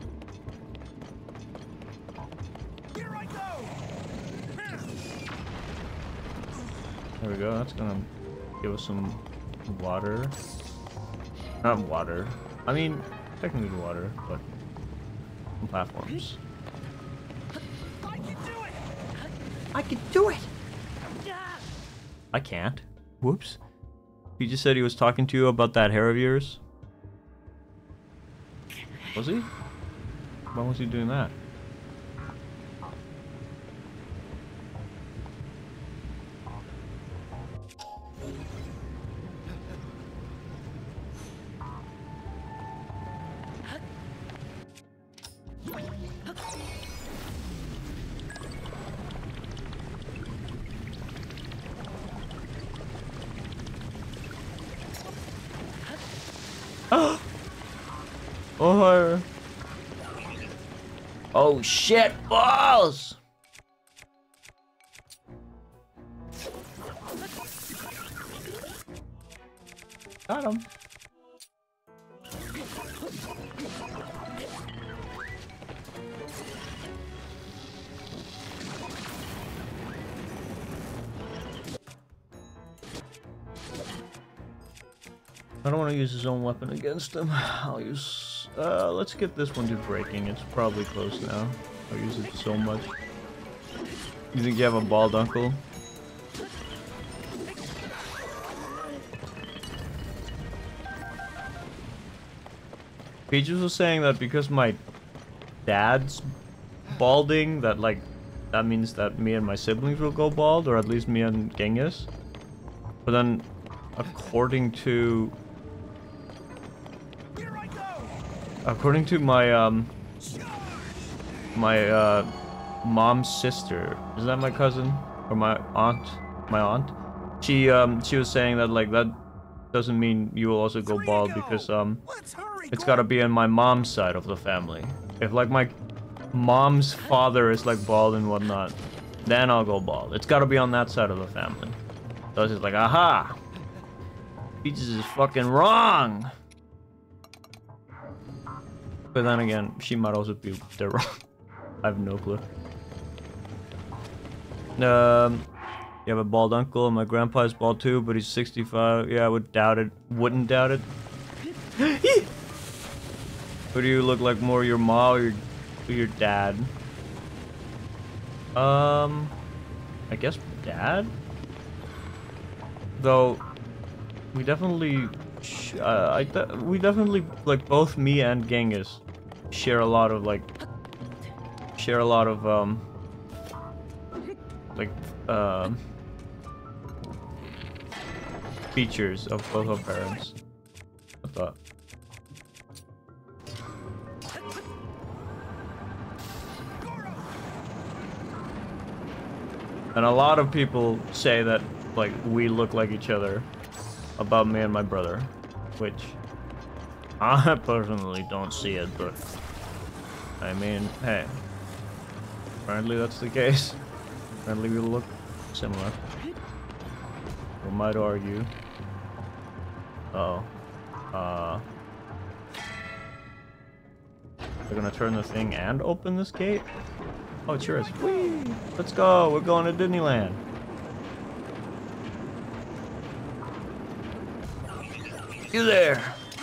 [SPEAKER 2] Here I go.
[SPEAKER 3] There we go, that's gonna give us some water. Not water. I mean, technically water, but some platforms.
[SPEAKER 2] I can do it!
[SPEAKER 3] I can do it! I can't. Whoops. He just said he was talking to you about that hair of yours. Was he? Why was he doing that? Oh, oh shit, balls! Got him. I don't want to use his own weapon against him. I'll use... Uh, let's get this one to breaking. It's probably close now. I'll use it so much. You think you have a bald uncle? Peaches was saying that because my dad's balding, that like, that means that me and my siblings will go bald, or at least me and Genghis. But then, according to... According to my, um... My, uh... mom's sister, is that my cousin? Or my aunt? My aunt? She, um, she was saying that, like, that doesn't mean you will also go bald because, um... it's gotta be on my mom's side of the family. If, like, my mom's father is, like, bald and whatnot, then I'll go bald. It's gotta be on that side of the family. So it's just like, aha! Peaches is fucking wrong! But then again, she might also be they're wrong. I have no clue. Um, you have a bald uncle, and my grandpa is bald too, but he's sixty-five. Yeah, I would doubt it. Wouldn't doubt it. Who do you look like more, your mom or your, or your dad? Um, I guess dad? Though, we definitely, sh uh, I de we definitely, like, both me and Genghis share a lot of, like, share a lot of, um, like, um, features of both our parents. I thought. And a lot of people say that, like, we look like each other about me and my brother, which I personally don't see it, but I mean, hey, apparently that's the case. Apparently we look similar. We might argue. Uh oh. Uh. They're gonna turn the thing and open this gate? Oh, it sure is. Whee! Let's go! We're going to Disneyland. You there!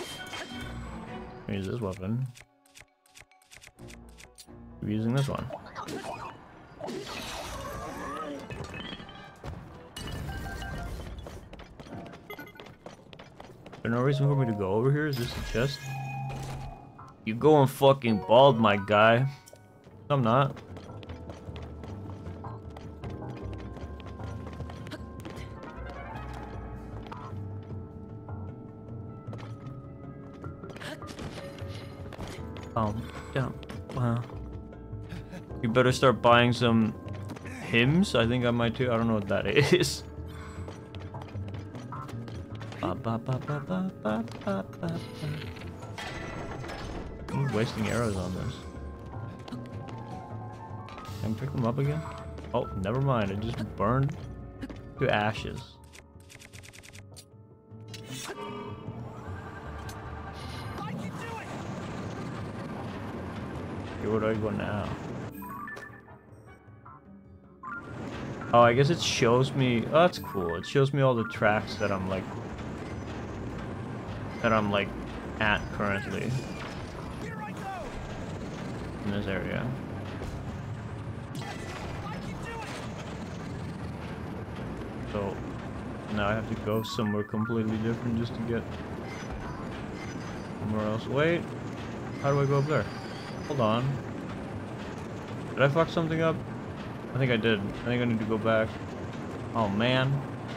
[SPEAKER 3] Use this weapon. We're using this one. There's no reason for me to go over here. Is this a chest? You going fucking bald, my guy. I'm not. Um, yeah, wow. You better start buying some hymns. I think I might too. I don't know what that is. Ba, ba, ba, ba, ba, ba, ba, ba. I'm wasting arrows on this. Can I pick them up again? Oh, never mind. It just burned to ashes. Okay, where do I go now? Oh, I guess it shows me. Oh, that's cool. It shows me all the tracks that I'm like. That I'm like at currently. In this area. So now I have to go somewhere completely different just to get somewhere else. Wait, how do I go up there? Hold on. Did I fuck something up? I think I did. I think I need to go back. Oh man.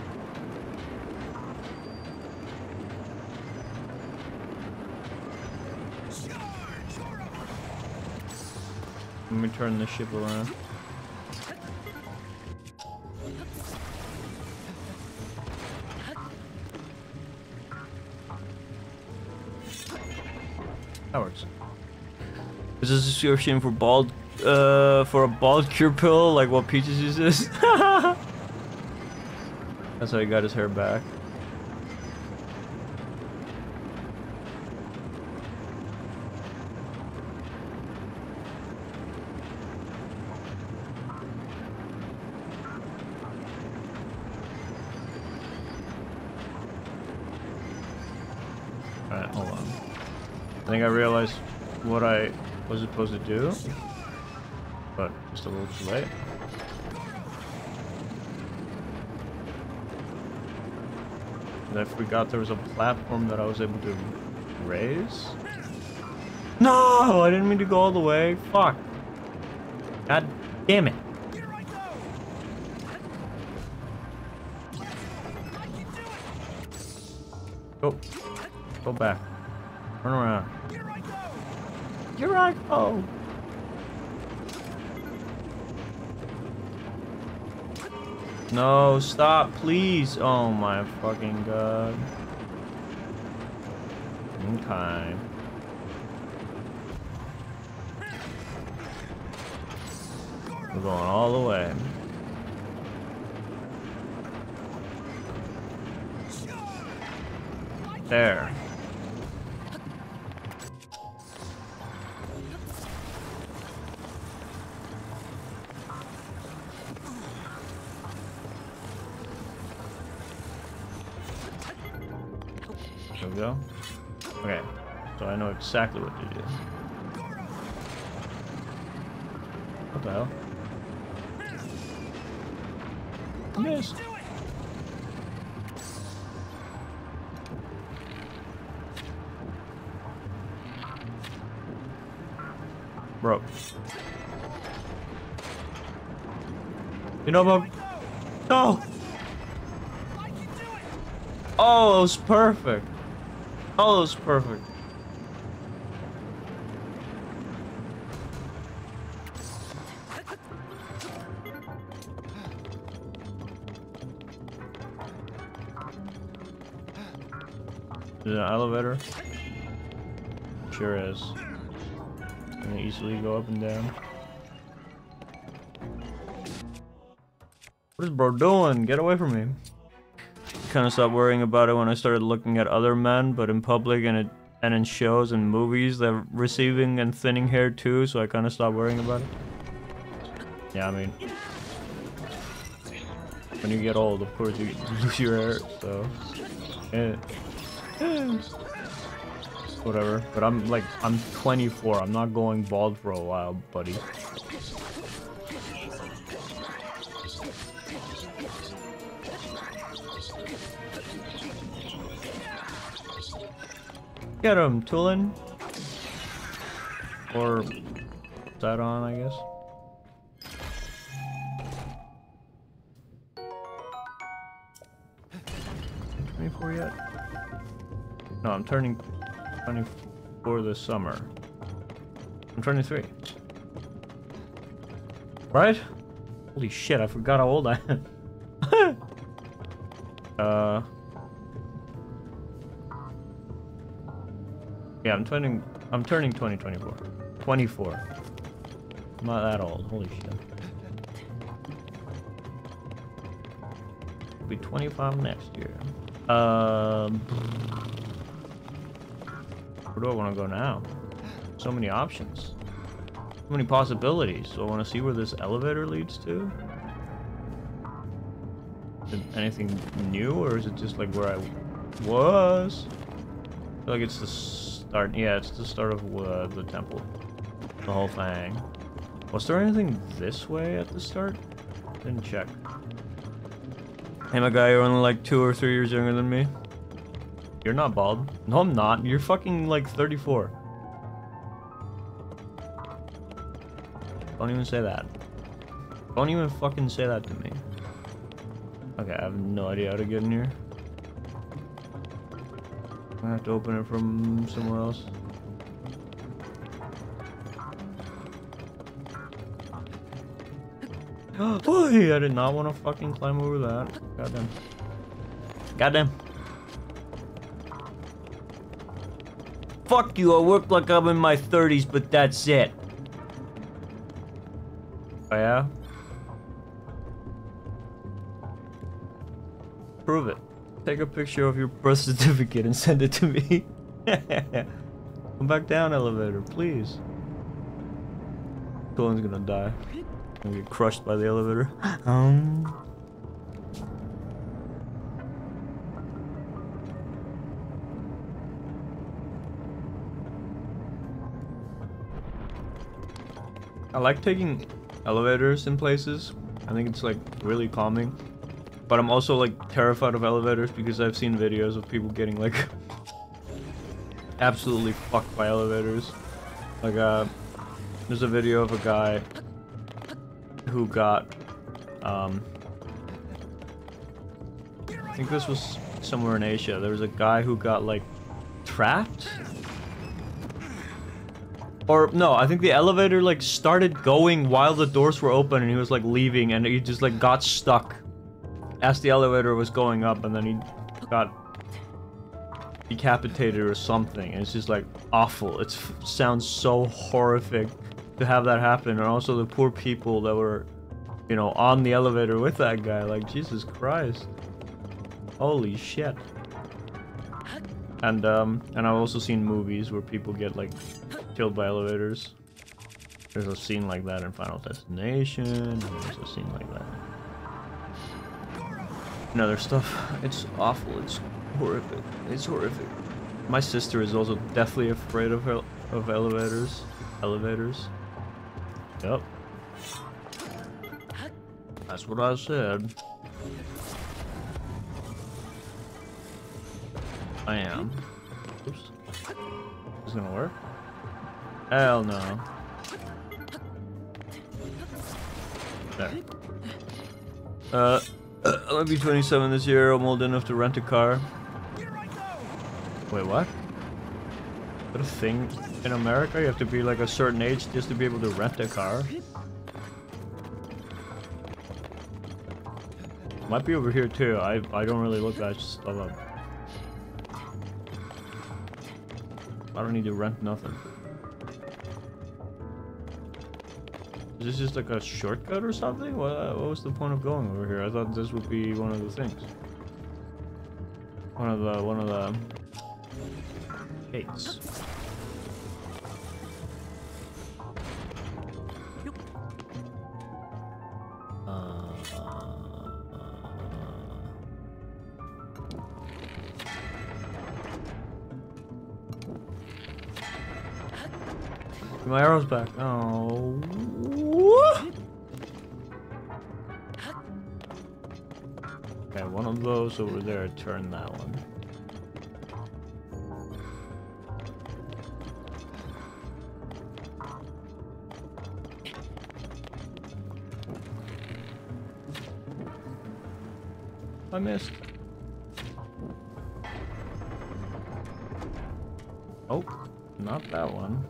[SPEAKER 3] Let me turn this ship around. That works. Is this a description for bald, uh, for a bald cure pill, like what Peaches uses? That's how he got his hair back. Alright, hold on. I think I realized what I was supposed to do, but just a little too late. And I forgot there was a platform that I was able to raise. No, I didn't mean to go all the way. Fuck. God damn it. Go. Go back. Turn around. Here I go. No, stop, please. Oh my fucking god. Okay. We're going all the way. There. There we go. Okay, so I know exactly what to do. What the hell? Missed. Bro. You know what? No! Oh, it was perfect. Oh, it was perfect. Is it an elevator? Sure is. I can easily go up and down. What is bro doing? Get away from me. Kind of stopped worrying about it when I started looking at other men, but in public and it and in shows and movies, they're receiving and thinning hair too, so I kind of stopped worrying about it. Yeah, I mean, when you get old, of course you lose your hair, so yeah. Whatever. But I'm like, I'm twenty-four. I'm not going bald for a while, buddy. Get him, Tulin. Or is that on, I guess? twenty-four yet? No, I'm turning twenty-four this summer. I'm twenty-three. Right? Holy shit, I forgot how old I am. uh... Yeah, I'm turning. I'm turning twenty twenty-four. twenty-four. I'm not that old. Holy shit. I'll be twenty-five next year. Um. Where do I want to go now? So many options. So many possibilities. So I want to see where this elevator leads to. Is it anything new, or is it just like where I was? I feel like it's the start. Yeah, it's the start of uh, the temple. The whole thing. Was there anything this way at the start? Didn't check. Hey, my guy, you're only like two or three years younger than me. You're not bald. No, I'm not. You're fucking like thirty-four. Don't even say that. Don't even fucking say that to me. Okay, I have no idea how to get in here. I have to open it from somewhere else. Oh, I did not want to fucking climb over that. Goddamn. Goddamn. Fuck you, I work like I'm in my thirties, but that's it. Oh yeah? Prove it. Take a picture of your birth certificate and send it to me. Come back down, elevator, please. Colin's gonna die. Gonna get crushed by the elevator. Um. I like taking elevators in places. I think it's like really calming. But I'm also like terrified of elevators because I've seen videos of people getting like absolutely fucked by elevators. Like uh there's a video of a guy who got um I think this was somewhere in Asia. There was a guy who got like trapped. Or no, I think the elevator like started going while the doors were open and he was like leaving and he just like got stuck as the elevator was going up and then he got decapitated or something. And it's just like awful. It sounds so horrific to have that happen. And also the poor people that were, you know, on the elevator with that guy. Like, Jesus Christ. Holy shit. And um, and I've also seen movies where people get like killed by elevators. There's a scene like that in Final Destination, and there's a scene like that. And other stuff. It's awful. It's horrific. It's horrific. My sister is also deathly afraid of el of elevators. Elevators. Yep. That's what I said. I am. Oops. Is this gonna work? Hell no. There. Uh, I'll be twenty-seven this year. I'm old enough to rent a car. Wait, what? Is that a thing in America? You have to be like a certain age just to be able to rent a car? Might be over here too. I I don't really look that stuff up. I don't need to rent nothing. Is this just like a shortcut or something? What, what was the point of going over here? I thought this would be one of the things. One of the, one of the gates. My arrow's back. Oh. Okay, one of those over there. Turn that one. I missed. Oh, not that one.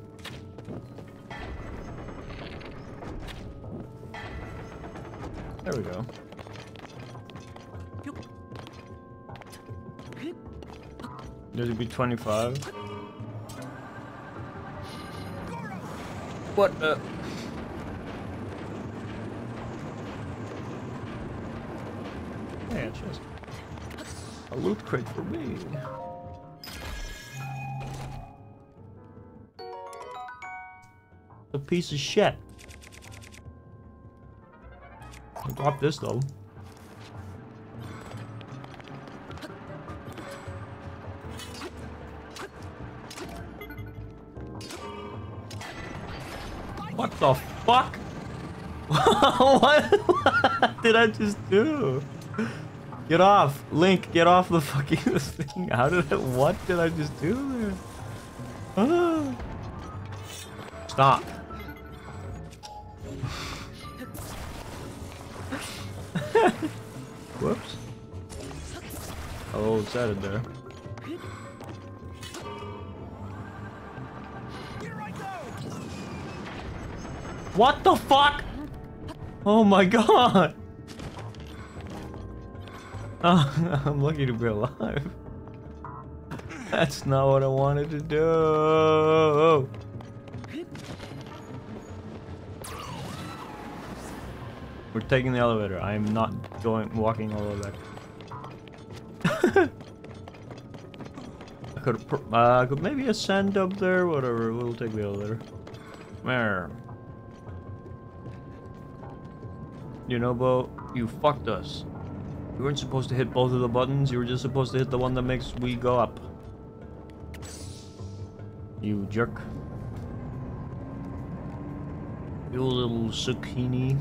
[SPEAKER 3] There we go. Does it be twenty-five? What the? Hey, it's just a loot crate for me. A piece of shit. I'll drop this though. What the fuck? What? What did I just do? Get off, Link! Get off the fucking thing! How did I? What did I just do there? Ah. Stop! Whoops! Oh, it's added there. What the fuck? Oh my god! Oh, I'm lucky to be alive. That's not what I wanted to do. We're taking the elevator. I am not going walking all the way back. I could uh, could maybe ascend up there. Whatever. We'll take the elevator. There. You know, Bo, you fucked us. You weren't supposed to hit both of the buttons. You were just supposed to hit the one that makes we go up. You jerk. You little zucchini.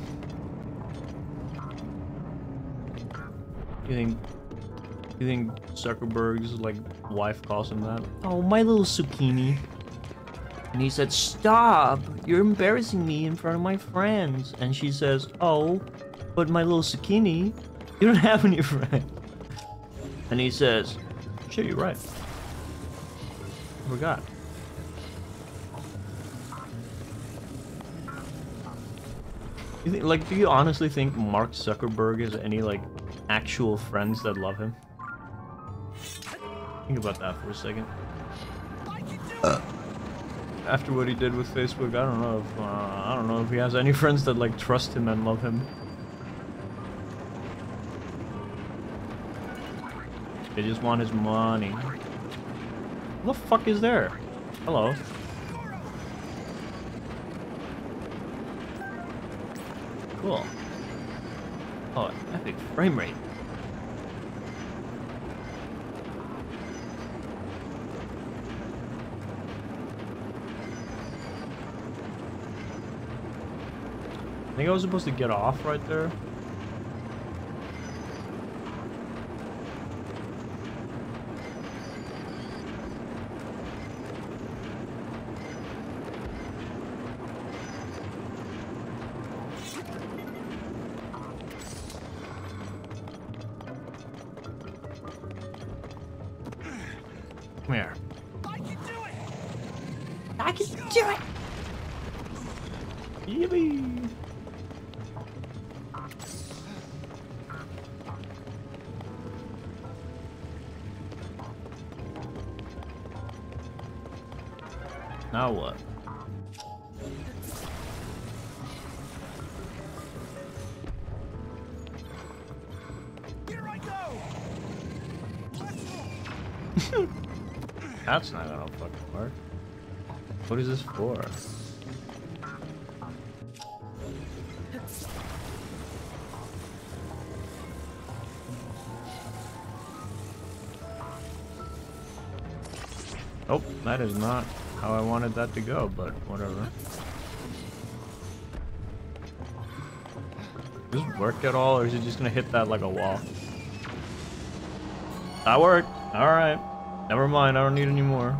[SPEAKER 3] You think... You think Zuckerberg's, like, wife calls him that? Oh, my little zucchini. And he said, stop! You're embarrassing me in front of my friends. And she says, oh, but my little zucchini, you don't have any friends. And he says, shit, you're right. I forgot. You think, like, do you honestly think Mark Zuckerberg has any, like, actual friends that love him? Think about that for a second. Uh. After what he did with Facebook, I don't know if uh, I don't know if he has any friends that like trust him and love him. They just want his money. What the fuck is there? Hello. Cool. Oh, epic frame rate. I think I was supposed to get off right there. Come here.
[SPEAKER 2] I can do it!
[SPEAKER 5] I can do it!
[SPEAKER 3] Yippee! Now what?
[SPEAKER 2] Here I go!
[SPEAKER 3] That's not gonna fucking work. What is this for? Oh, that is not how I wanted that to go, but whatever. Does this work at all, or is it just gonna hit that like a wall? That worked. Alright. Never mind, I don't need any more.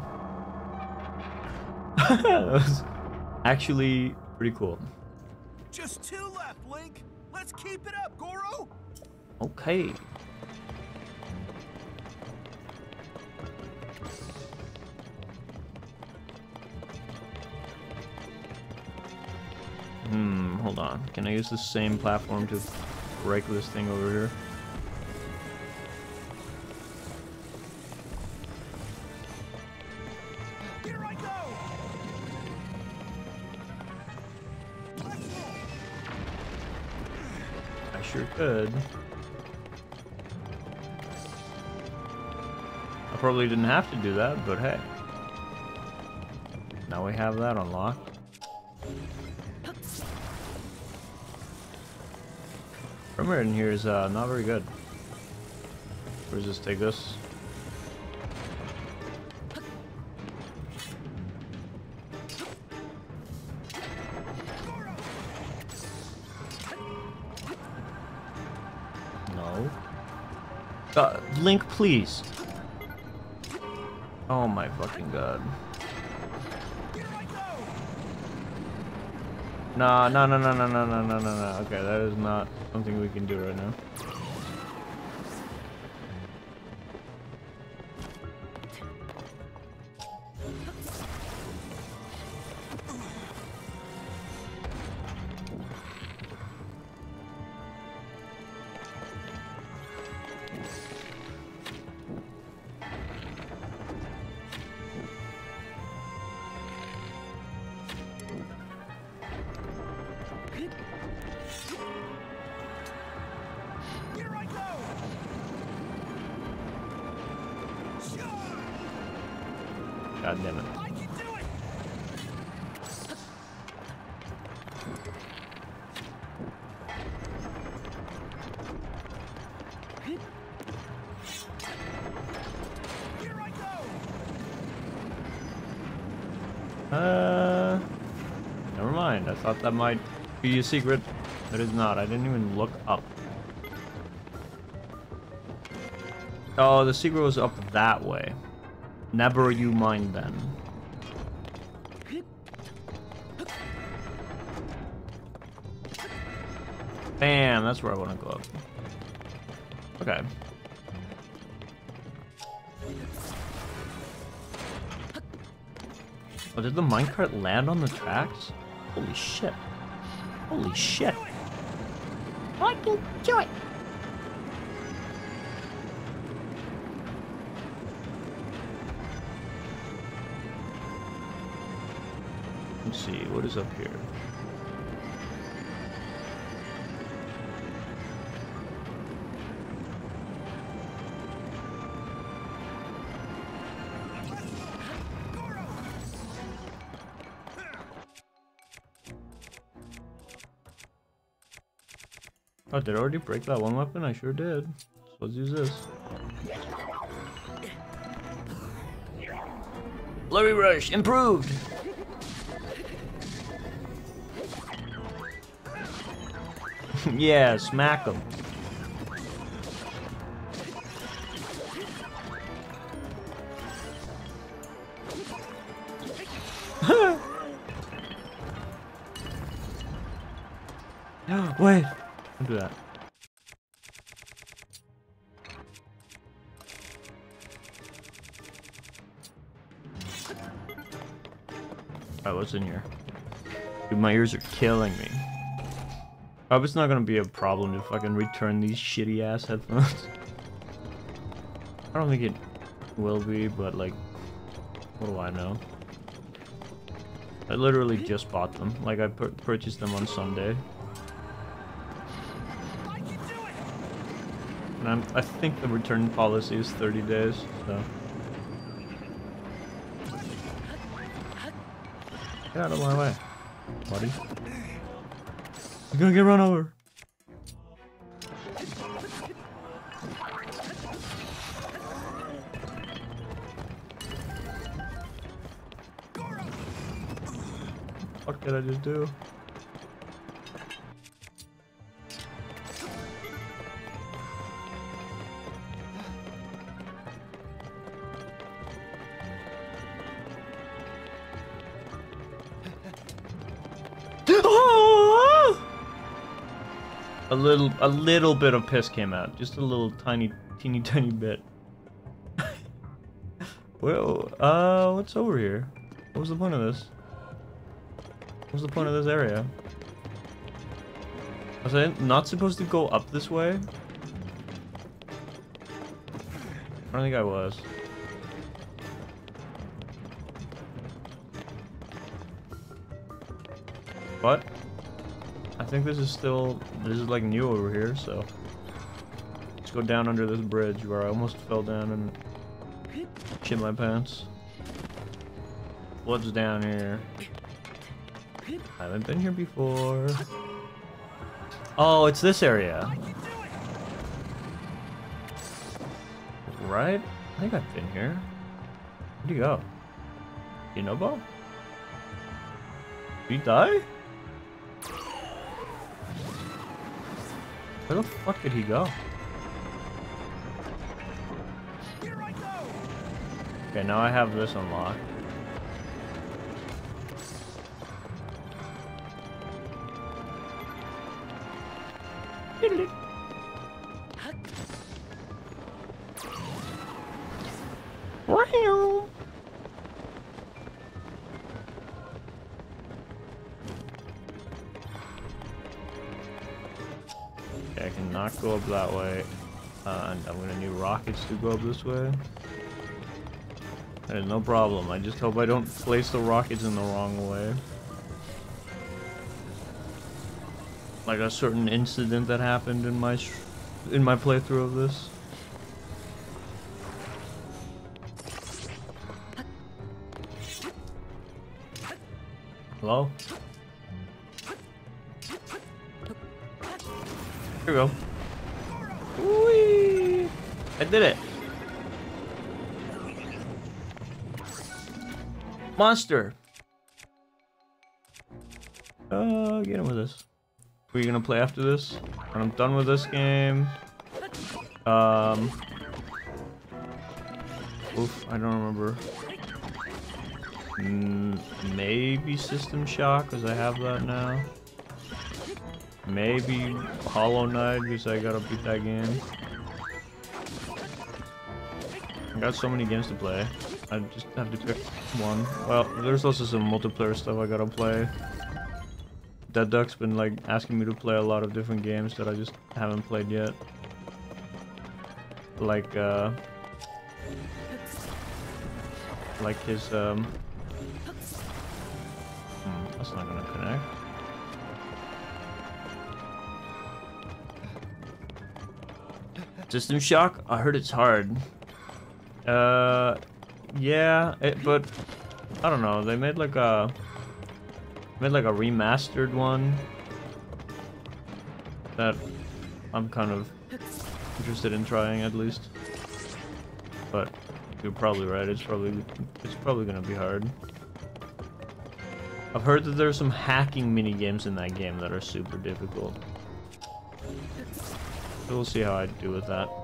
[SPEAKER 3] That was actually pretty cool.
[SPEAKER 2] Just two left, Link. Let's keep it up, Goro.
[SPEAKER 3] Okay. Hmm, hold on. Can I use the same platform to break this thing over here?
[SPEAKER 2] Here I go.
[SPEAKER 3] I sure could. I probably didn't have to do that, but hey. Now we have that unlocked. Rumor in here is uh, not very good. Where does this take us? Uh, Link, please. Oh my fucking god. No, no, no, no, no, no, no, no, no, no. Okay, that is not something we can do right now. God damn it. Uh, never mind. I thought that might be a secret. It is not. I didn't even look up. Oh, the secret was up that way. Never you mind then. Bam, that's where I want to go up. Okay. Oh, did the minecart land on the tracks? Holy shit. Holy shit.
[SPEAKER 5] I can do it.
[SPEAKER 3] Let's see, what is up here? Oh, did I already break that one weapon? I sure did. So let's use this. Flurry Rush, improved! Yeah, smack him. Wait, don't do that. Alright, what's in here? Dude, my ears are killing me. I hope it's not gonna be a problem if I can return these shitty ass headphones. I don't think it will be, but like, what do I know? I literally just bought them. Like, I pur purchased them on Sunday. And I'm, I think the return policy is thirty days, so. Get out of my way, buddy. You're gonna get run over. What did I just do? A little, a little bit of piss came out. Just a little tiny, teeny tiny bit. Well, uh, what's over here? What was the point of this? What was the point of this area? Was I not supposed to go up this way? I don't think I was. What? I think this is still, this is like new over here, so let's go down under this bridge where I almost fell down and shit my pants. What's down here? I haven't been here before. Oh, it's this area. Right? I think I've been here. Where'd you go? Inobo? Did he die? Where the fuck did he go? Okay, now I have this unlocked. Wow. Okay, I cannot go up that way. Uh, and I'm gonna need rockets to go up this way. There's no problem. I just hope I don't place the rockets in the wrong way. Like a certain incident that happened in my sh in my playthrough of this. Hello? Here we go. Whee! I did it. Monster. Uh, get him with this. Are you gonna play after this? When I'm done with this game. Um. Oof, I don't remember. Mm, maybe System Shock, because I have that now. Maybe Hollow Knight, because I gotta beat that game. I got so many games to play. I just have to pick one. Well, there's also some multiplayer stuff I gotta play. Dead Duck's been like asking me to play a lot of different games that I just haven't played yet. Like, uh... Like his, um... Hmm, that's not gonna connect. System Shock? I heard it's hard. Uh... Yeah, it, but... I don't know, they made like a... Made like a remastered one that I'm kind of interested in trying at least. But you're probably right. It's probably it's probably gonna be hard. I've heard that there's some hacking mini games in that game that are super difficult. So we'll see how I do with that.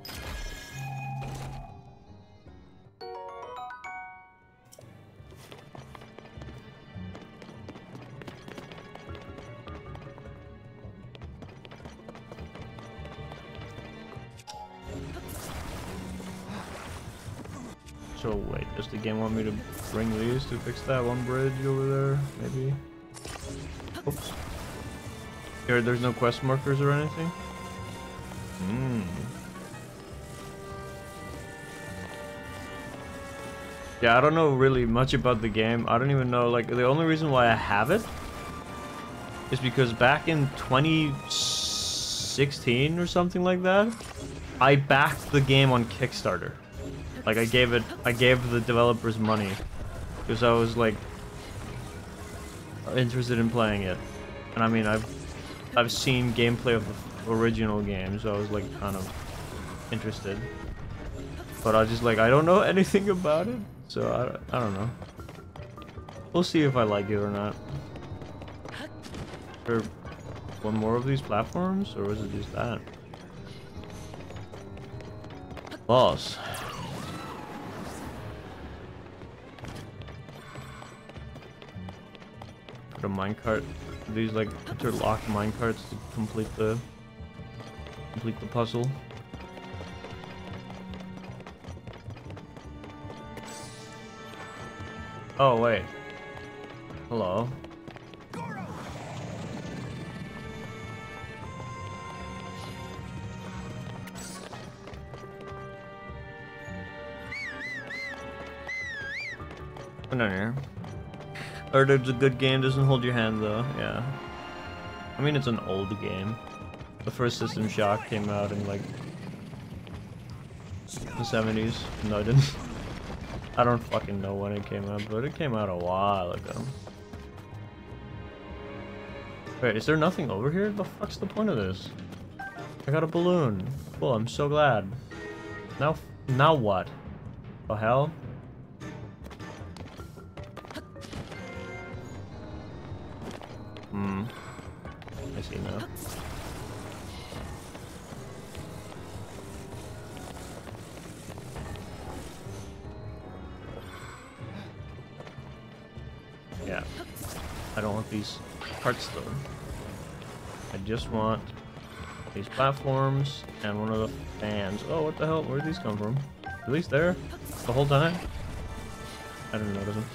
[SPEAKER 3] So wait, does the game want me to bring these to fix that one bridge over there? Maybe? Oops. Here, there's no quest markers or anything? Hmm. Yeah, I don't know really much about the game. I don't even know, like, the only reason why I have it is because back in twenty sixteen or something like that, I backed the game on Kickstarter. Like I gave it, I gave the developers money because I was like interested in playing it, and I mean I've I've seen gameplay of the original game, so I was like kind of interested. But I just like I don't know anything about it, so I I don't know. We'll see if I like it or not. Is there one more of these platforms, or was it just that? Boss. A minecart, these like interlocked minecarts to complete the complete the puzzle. Oh wait, hello. Come down here. Heard it's a good game, doesn't hold your hand though, yeah. I mean, it's an old game. The first System Shock came out in like the seventies. No, it didn't. I don't fucking know when it came out, but it came out a while ago. Wait, is there nothing over here? The fuck's the point of this? I got a balloon. Cool, I'm so glad. Now, now what? The hell? Hmm. I see now. Yeah. I don't want these parts though. I just want these platforms and one of the fans. Oh, what the hell? Where'd these come from? At least there? The whole time? I didn't notice them.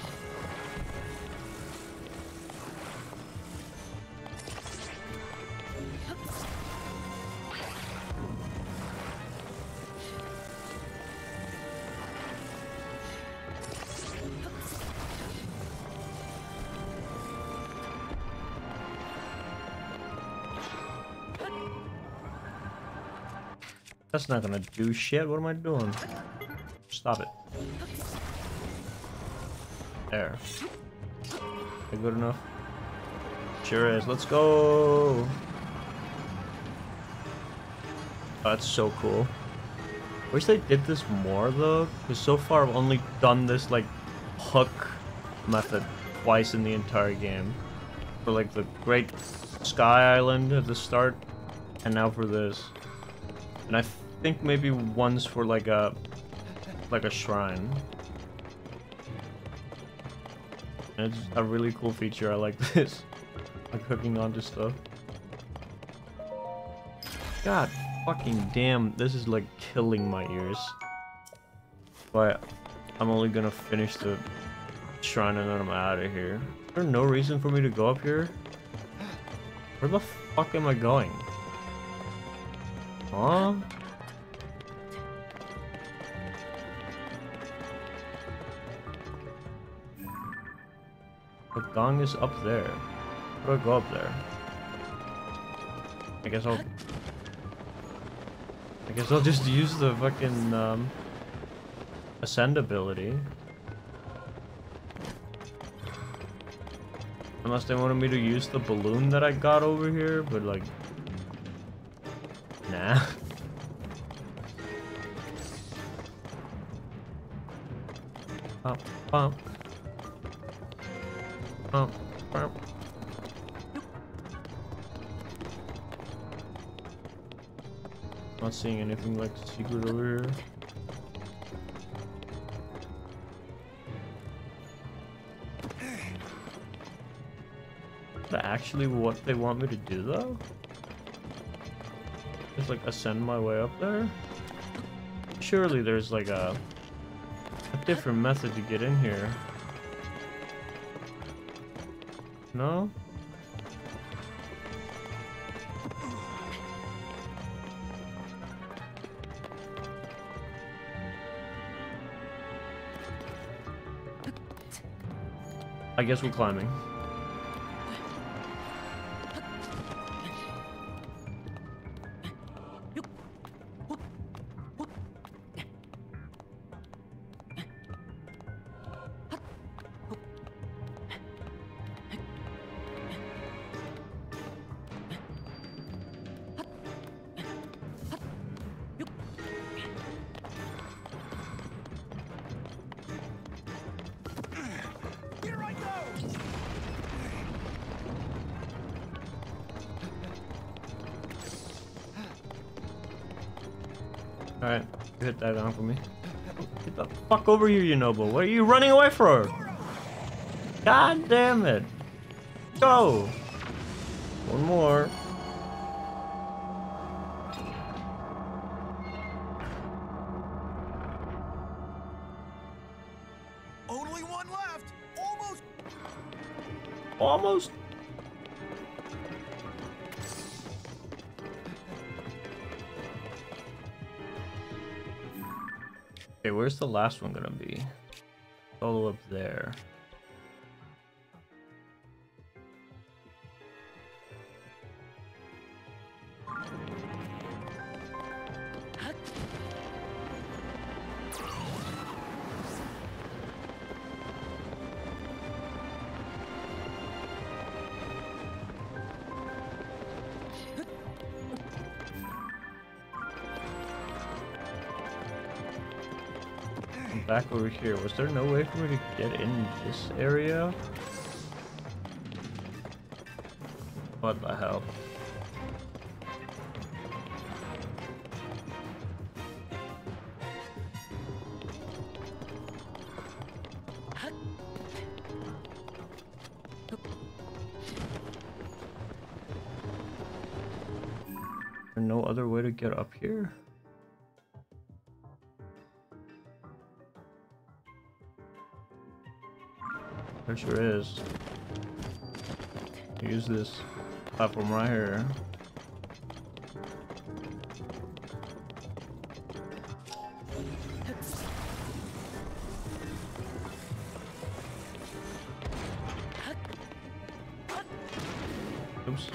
[SPEAKER 3] That's not gonna do shit. What am I doing? Stop it. There. Okay, good enough? Sure is. Let's go! Oh, that's so cool. Wish they did this more though, because so far I've only done this like hook method twice in the entire game. For like the Great Sky Island at the start, and now for this. And I think maybe once for like a like a shrine. And it's a really cool feature. I like this. Like hooking onto stuff. God fucking damn, this is like killing my ears. But I'm only gonna finish the shrine and then I'm out of here. Is there no reason for me to go up here? Where the fuck am I going? Huh? The gong is up there. How do I go up there? I guess I'll... I guess I'll just use the fucking, um... ascend ability. Unless they wanted me to use the balloon that I got over here, but like... Nah. Pump, pump. Pump, pump. Not seeing anything like secret over here. Is that actually what they want me to do though? Just like ascend my way up there? Surely there's like a, a different method to get in here. No? I guess we're climbing. Alright, hit that down for me. Get the fuck over here, Yunobo. What are you running away from? God damn it. Go! One more.
[SPEAKER 2] Only one left. Almost.
[SPEAKER 3] Almost. Okay, where's the last one gonna be? All up there. Back over here. Was there no way for me to get in this area? What the hell? no other way to get up here? There sure is. Use this platform right here. Oops.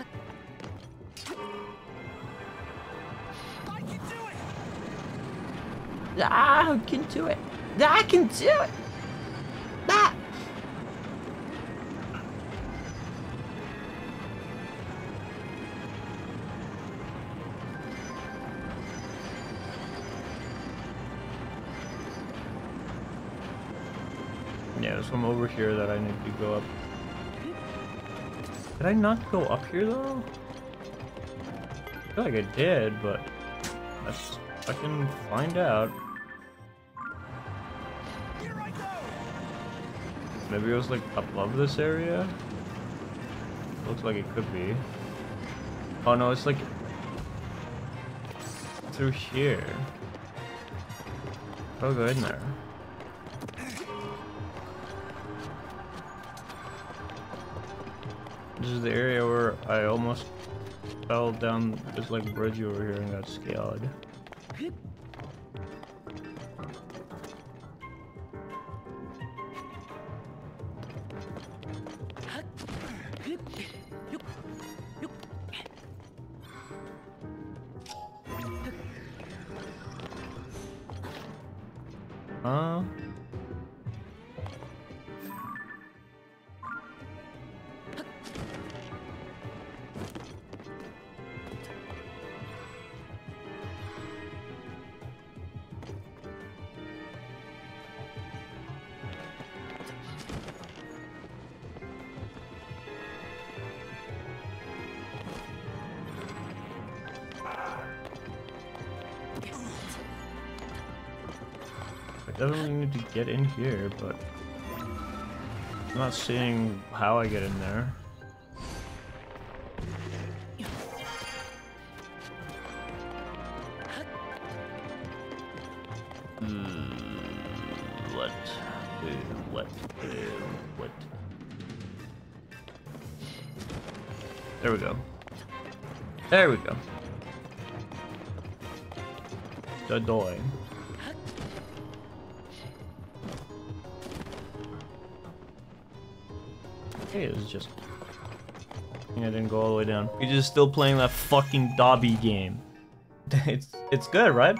[SPEAKER 2] I can do it!
[SPEAKER 5] Ah, I can do it. I can do it. Ah.
[SPEAKER 3] Yeah, there's from over here that I need to go up. Did I not go up here though? I feel like I did, but let's fucking find out.
[SPEAKER 2] Here I go!
[SPEAKER 3] Maybe it was like above this area? Looks like it could be. Oh no, it's like through here. I'll go in there. This is the area where I almost fell down this like bridge over here and got scaled. Huh? I definitely need to get in here, but I'm not seeing how I get in there. Mm, what? Uh, what? Uh, what? There we go. There we go. The door. Hey, it was just... I think I didn't go all the way down. You're just still playing that fucking Dobby game. It's it's good, right?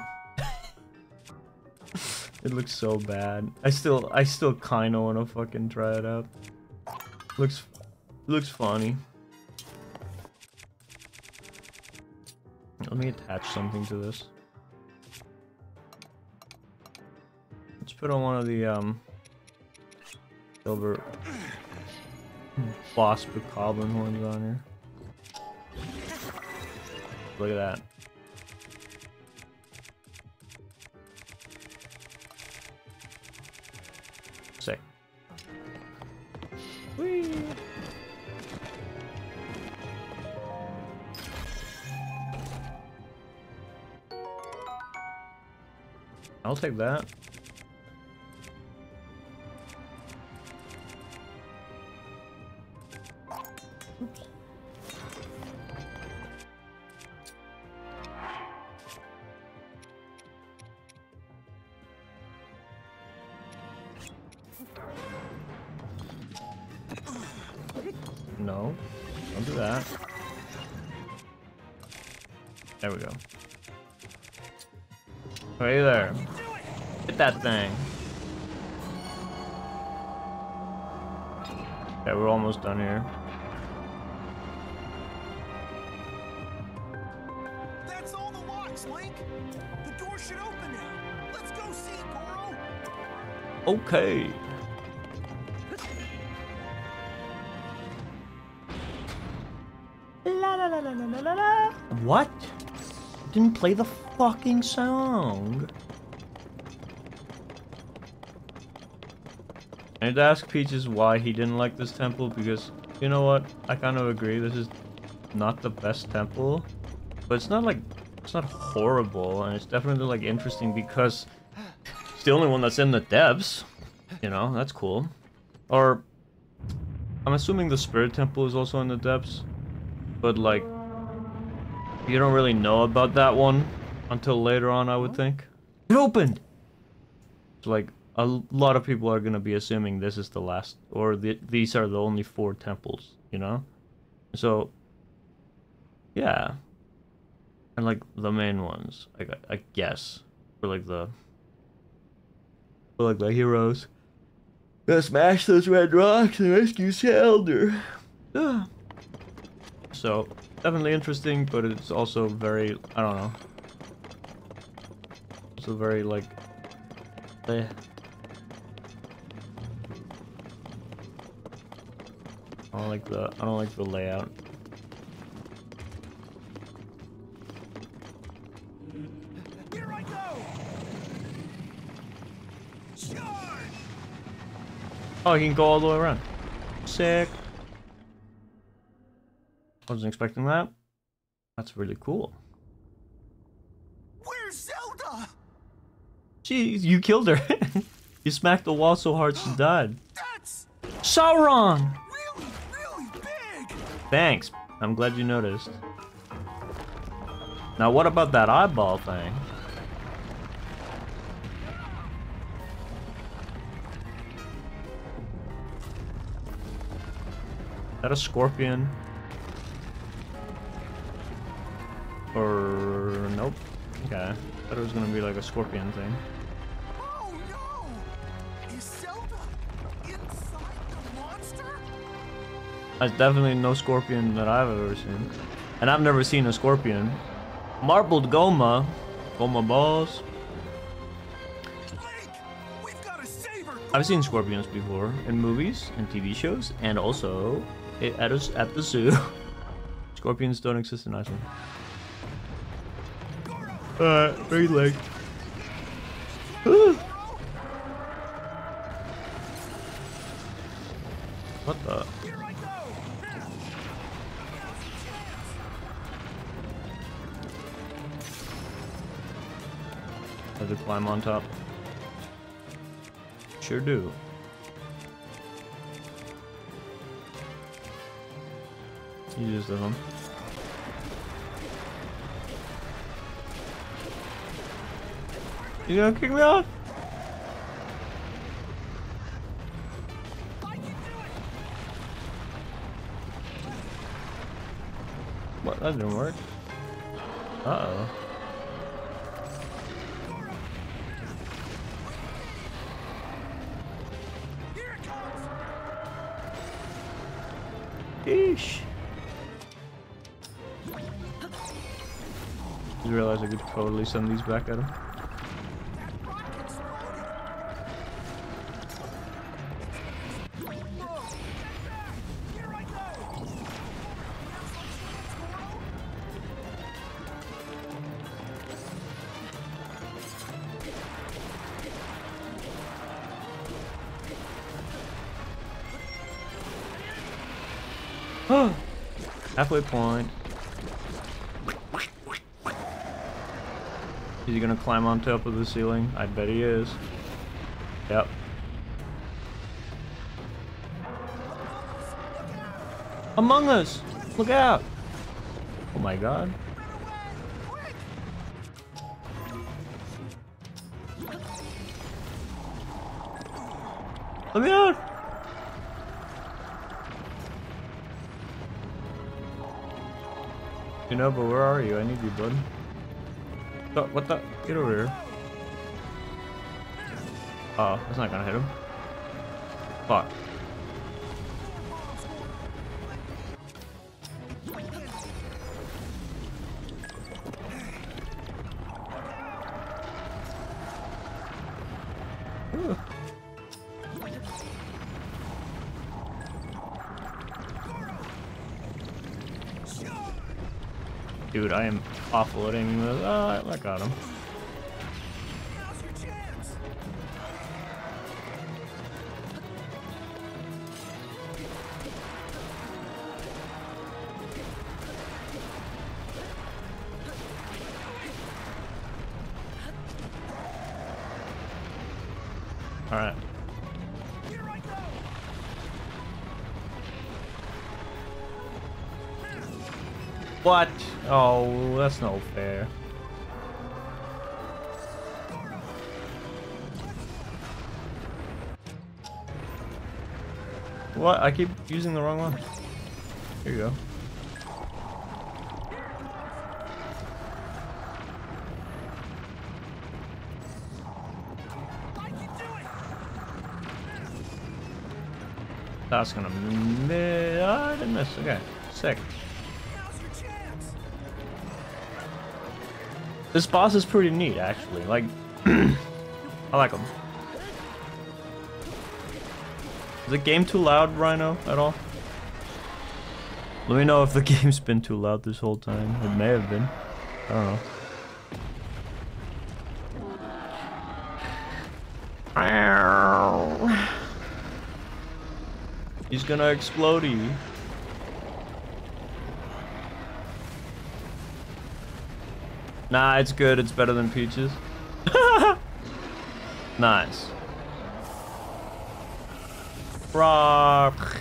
[SPEAKER 3] It looks so bad. I still I still kinda wanna fucking try it out. Looks looks funny. Let me attach something to this. Let's put on one of the um silver boss bokoblin horns on here. Look at that. Sick. Whee! I'll take that. Oops. No, don't do that. There we go. Hey there. Hit that thing. Okay, we're almost done here.
[SPEAKER 2] That's all the locks, Link. The door should open now. Let's go see, Goro.
[SPEAKER 3] Okay.
[SPEAKER 5] La la la la la la la.
[SPEAKER 3] What? Didn't play the fucking song. I need to ask Peaches why he didn't like this temple, because you know what? I kind of agree. This is not the best temple, but it's not like it's not horrible, and it's definitely like interesting because it's the only one that's in the depths. You know, that's cool. Or I'm assuming the Spirit Temple is also in the depths, but like you don't really know about that one until later on, I would think. It opened. So like a lot of people are gonna be assuming this is the last, or the, these are the only four temples, you know. So yeah, and like the main ones, I, I guess, for like the for like the heroes. Gotta smash those red rocks and rescue Zelda. Ah. So definitely interesting, but it's also very, I don't know. Also very like, eh. I don't like the I don't like the layout.
[SPEAKER 2] Here I go. Charge!
[SPEAKER 3] Oh, you can go all the way around. Sick. Wasn't expecting that. That's really cool.
[SPEAKER 2] Where's Zelda?
[SPEAKER 3] Jeez, you killed her. You smacked the wall so hard she died.
[SPEAKER 2] That's
[SPEAKER 3] Sauron!
[SPEAKER 2] really, really big.
[SPEAKER 3] Thanks. I'm glad you noticed. Now what about that eyeball thing? Is that a scorpion? Or nope. Okay. Thought it was gonna be like a scorpion thing.
[SPEAKER 2] Oh no! Is Zelda inside the monster?
[SPEAKER 3] That's definitely no scorpion that I've ever seen. And I've never seen a scorpion. Marbled Goma. Goma balls.
[SPEAKER 2] Link, we've got to save her.
[SPEAKER 3] I've seen scorpions before in movies and T V shows, and also at us at the zoo. Scorpions don't exist in Iceland. Uh, very late. What the?
[SPEAKER 2] Here I go.
[SPEAKER 3] Have to climb on top. Sure do. You just did them. You gonna kick me off?
[SPEAKER 2] I can do it.
[SPEAKER 3] What? That didn't work. Uh oh.
[SPEAKER 2] Here it comes.
[SPEAKER 3] Yeesh. You realize I could totally send these back at him?
[SPEAKER 2] That rock exploded. Whoa. Here I go.
[SPEAKER 3] Halfway point. Is he gonna climb on top of the ceiling? I bet he is. Yep. Among Us! Look out! Oh my god. Let me out! You know, but where are you? I need you, bud. Oh, what the? Get over here. Oh, that's not gonna hit him. Fuck. Ooh. Dude, I am offloading the. Oh, I got him.
[SPEAKER 2] Now's your chance.
[SPEAKER 3] Alright.
[SPEAKER 2] Here I go.
[SPEAKER 3] What? Oh, that's no fair. What? I keep using the wrong one. Here you go. That's gonna miss. Oh, I didn't miss. Okay, sick.
[SPEAKER 2] Now's your chance.
[SPEAKER 3] This boss is pretty neat, actually. Like, I like him. Is the game too loud, Rhino, at all? Let me know if the game's been too loud this whole time. It may have been. I don't know. He's gonna explode you. Nah, it's good. It's better than Peaches. Nice. Rock.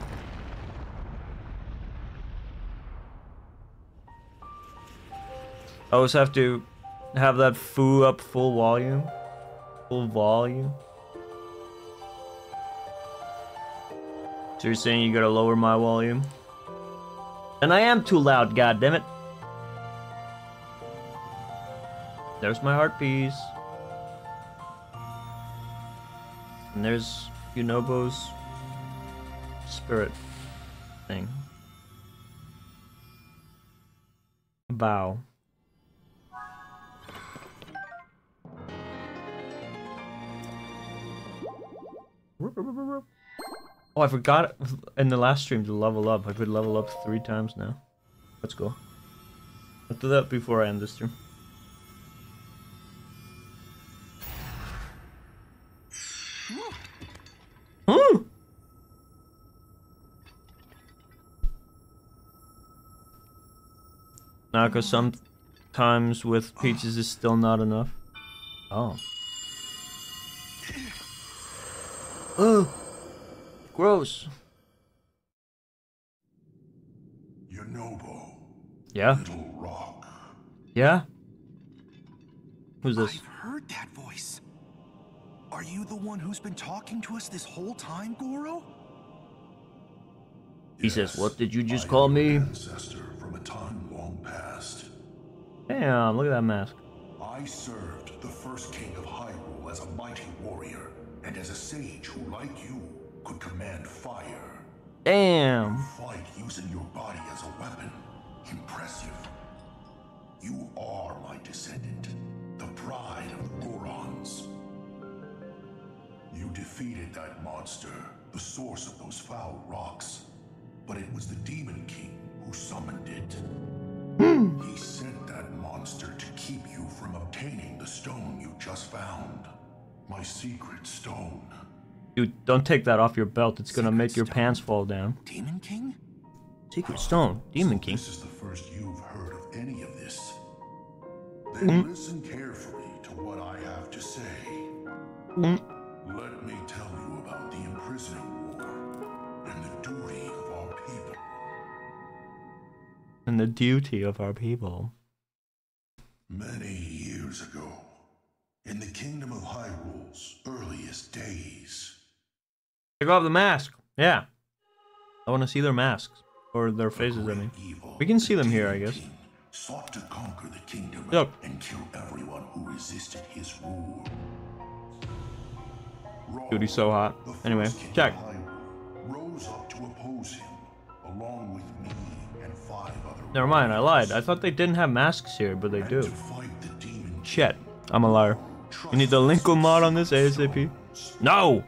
[SPEAKER 3] I always have to have that foo up full volume. Full volume. So you're saying you gotta lower my volume? And I am too loud, goddammit. There's my heart piece. And there's Yunobo's spirit thing. Bow. Oh, I forgot in the last stream to level up. I could level up three times now. Let's go. I'll do that before I end this stream. Hmm. Nah, because sometimes with Peaches is still not enough. Oh. Oh. Gross.
[SPEAKER 4] Yunobo.
[SPEAKER 3] Yeah?
[SPEAKER 4] Little rock.
[SPEAKER 3] Yeah? Who's this?
[SPEAKER 2] I've heard that voice. Are you the one who's been talking to us this whole time, Goro?
[SPEAKER 3] He says, what did you just
[SPEAKER 4] I
[SPEAKER 3] call
[SPEAKER 4] am
[SPEAKER 3] me?
[SPEAKER 4] an ancestor from a time long past.
[SPEAKER 3] Damn, look at that mask.
[SPEAKER 4] I served the first king of Hyrule as a mighty warrior, and as a sage who, like you, could command fire.
[SPEAKER 3] Damn.
[SPEAKER 4] Fight using your body as a weapon. Impressive. You are my descendant, the pride of the Gorons. You defeated that monster, the source of those foul rocks. But it was the Demon King who summoned it. He sent that monster to keep you from obtaining the stone you just found. My secret stone.
[SPEAKER 3] Dude, don't take that off your belt. It's gonna
[SPEAKER 2] Secret
[SPEAKER 3] make your
[SPEAKER 2] stone.
[SPEAKER 3] pants fall down.
[SPEAKER 2] Demon King?
[SPEAKER 3] Secret stone. Demon
[SPEAKER 4] So
[SPEAKER 3] King.
[SPEAKER 4] This is the first you've heard of any of this. Then
[SPEAKER 3] Mm.
[SPEAKER 4] listen carefully to what I have to say.
[SPEAKER 3] Mm.
[SPEAKER 4] Let me tell you about the imprisoning war and the duty of our people.
[SPEAKER 3] And the duty of our people.
[SPEAKER 4] Many years ago, in the kingdom of Hyrule's earliest days,
[SPEAKER 3] Take off the mask. Yeah. I want to see their masks. Or their faces, I mean.
[SPEAKER 4] evil,
[SPEAKER 3] We can see
[SPEAKER 4] the
[SPEAKER 3] them here, I
[SPEAKER 4] Demon
[SPEAKER 3] guess.
[SPEAKER 4] King sought to conquer the kingdom
[SPEAKER 3] Yep.
[SPEAKER 4] and kill everyone who resisted his rule.
[SPEAKER 3] Dude, he's so hot.
[SPEAKER 4] The first
[SPEAKER 3] Anyway,
[SPEAKER 4] king of
[SPEAKER 3] check.
[SPEAKER 4] Hyrule rose up to oppose him, along with me and five other
[SPEAKER 3] Never mind, I lied. I thought they didn't have masks here, but they
[SPEAKER 4] and
[SPEAKER 3] do.
[SPEAKER 4] to fight the demon
[SPEAKER 3] Shit. I'm a liar. You need the Linko mod on this ASAP? No!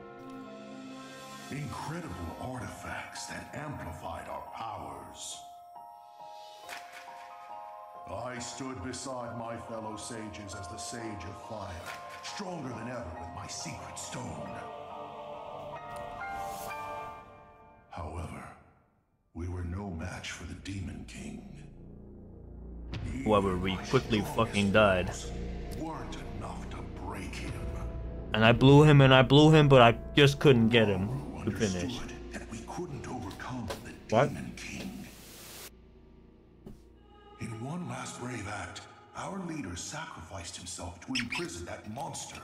[SPEAKER 4] incredible artifacts that amplified our powers. I stood beside my fellow sages as the Sage of Fire, stronger than ever with my secret stone. However, we were no match for the Demon King.
[SPEAKER 3] However, we quickly fucking died.
[SPEAKER 4] Weren't enough to break him.
[SPEAKER 3] And And I blew him and I blew him, but I just couldn't get him to finish.
[SPEAKER 4] Understood that we couldn't overcome the
[SPEAKER 3] What?
[SPEAKER 4] Demon King. In one last brave act, our leader sacrificed himself to imprison that monster.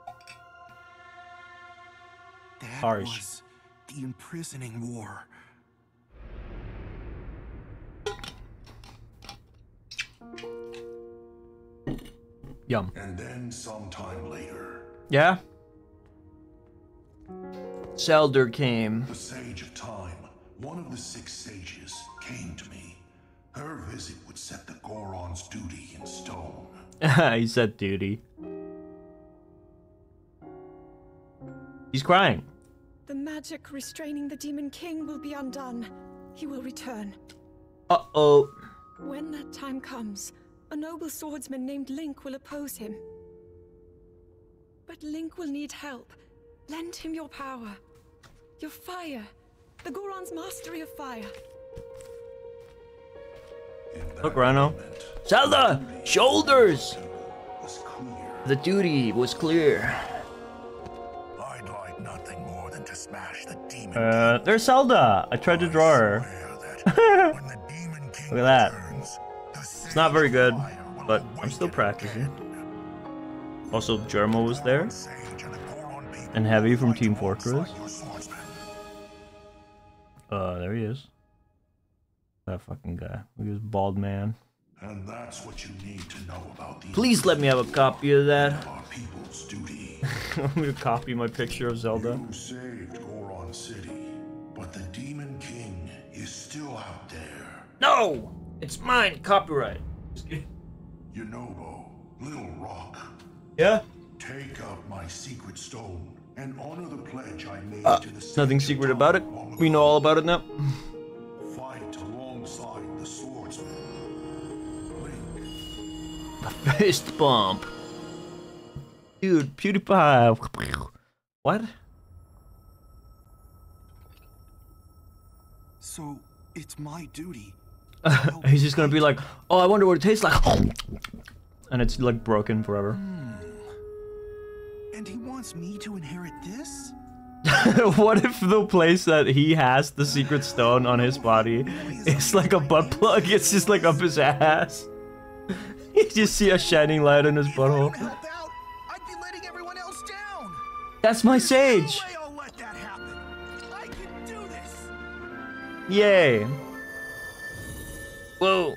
[SPEAKER 2] That
[SPEAKER 3] Harsh.
[SPEAKER 2] was the imprisoning war.
[SPEAKER 3] Yum.
[SPEAKER 4] And then sometime later,
[SPEAKER 3] Yeah? Zelda came.
[SPEAKER 4] the Sage of Time, one of the six sages, came to me. Her visit would set the Goron's duty in stone.
[SPEAKER 3] He said duty. He's crying.
[SPEAKER 6] The magic restraining the Demon King will be undone. He will return.
[SPEAKER 3] Uh-oh.
[SPEAKER 6] When that time comes, a noble swordsman named Link will oppose him. But Link will need help. Lend him your power. Your fire. The Goron's mastery of fire.
[SPEAKER 4] In that
[SPEAKER 3] Look, Rhino.
[SPEAKER 4] moment,
[SPEAKER 3] Zelda! Shoulders!
[SPEAKER 4] was clear.
[SPEAKER 3] The duty was clear.
[SPEAKER 4] I'd like nothing more than to smash the demon.
[SPEAKER 3] Uh, there's Zelda! I tried to draw her.
[SPEAKER 4] When the Demon King
[SPEAKER 3] Look at that.
[SPEAKER 4] returns, the
[SPEAKER 3] It's not very good,
[SPEAKER 4] fire will
[SPEAKER 3] but I'm still
[SPEAKER 4] awaken
[SPEAKER 3] practicing.
[SPEAKER 4] again.
[SPEAKER 3] Also, Germo was there.
[SPEAKER 4] Sage and the Goron people
[SPEAKER 3] And Heavy from
[SPEAKER 4] fight
[SPEAKER 3] Team
[SPEAKER 4] alongside
[SPEAKER 3] Fortress.
[SPEAKER 4] your swordsmen.
[SPEAKER 3] Uh, there he is. That fucking guy. Look at this bald man.
[SPEAKER 4] And that's what you need to know about the
[SPEAKER 3] Please let me have a copy of that.
[SPEAKER 4] our people's duty.
[SPEAKER 3] I'm gonna copy my picture of Zelda.
[SPEAKER 4] You saved Goron City, but the Demon King is still out there.
[SPEAKER 3] No! It's mine! Copyright.
[SPEAKER 4] Yunobo, Little Rock,
[SPEAKER 3] Yeah?
[SPEAKER 4] take out my secret stone and honor the pledge I made
[SPEAKER 3] Uh,
[SPEAKER 4] to the Sage
[SPEAKER 3] nothing
[SPEAKER 4] of
[SPEAKER 3] secret
[SPEAKER 4] Time
[SPEAKER 3] about it.
[SPEAKER 4] long
[SPEAKER 3] We know all about it now.
[SPEAKER 4] ago. Fight alongside the swordsman. Link.
[SPEAKER 3] Fist bump. Dude, PewDiePie. What?
[SPEAKER 2] So, it's my duty.
[SPEAKER 3] He's just gonna be like, oh, I wonder what it tastes like. And it's like broken forever.
[SPEAKER 2] And he wants me to inherit this?
[SPEAKER 3] What if the place that he has the secret stone on his body is like a butt plug? It's just like up his ass. You just see a shining light in his
[SPEAKER 2] If I don't
[SPEAKER 3] butthole.
[SPEAKER 2] help out, I'd be letting everyone else down.
[SPEAKER 3] That's my
[SPEAKER 2] There's
[SPEAKER 3] sage.
[SPEAKER 2] no way I'll let that happen. I can do this.
[SPEAKER 3] Yay. Whoa.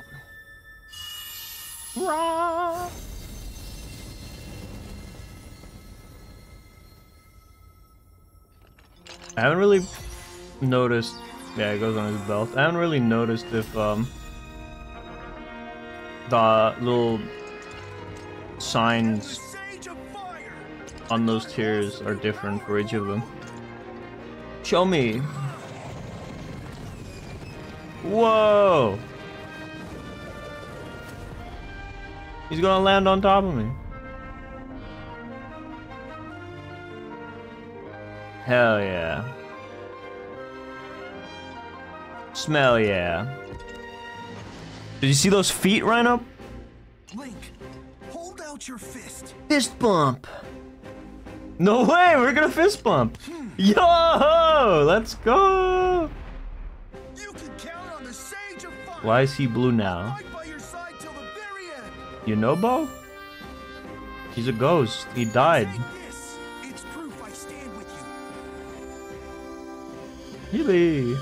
[SPEAKER 3] Rah. I haven't really noticed. Yeah, it goes on his belt. I haven't really noticed if um the little signs
[SPEAKER 2] Sage of fire.
[SPEAKER 3] on those tiers are different for each of them. Show me. Whoa! He's gonna land on top of me. Hell yeah. Smell yeah. Did you see those feet, Rhino?
[SPEAKER 2] Link, hold out your fist.
[SPEAKER 3] Fist bump. No way, we're gonna fist bump. Yo, let's go.
[SPEAKER 2] You can count on the Sage of Fire.
[SPEAKER 3] Why is he blue now?
[SPEAKER 2] Fight by your side till the very end.
[SPEAKER 3] You know, Bo? He's a ghost. He died.
[SPEAKER 2] Take this. It's proof I stand with you.
[SPEAKER 3] Yippee.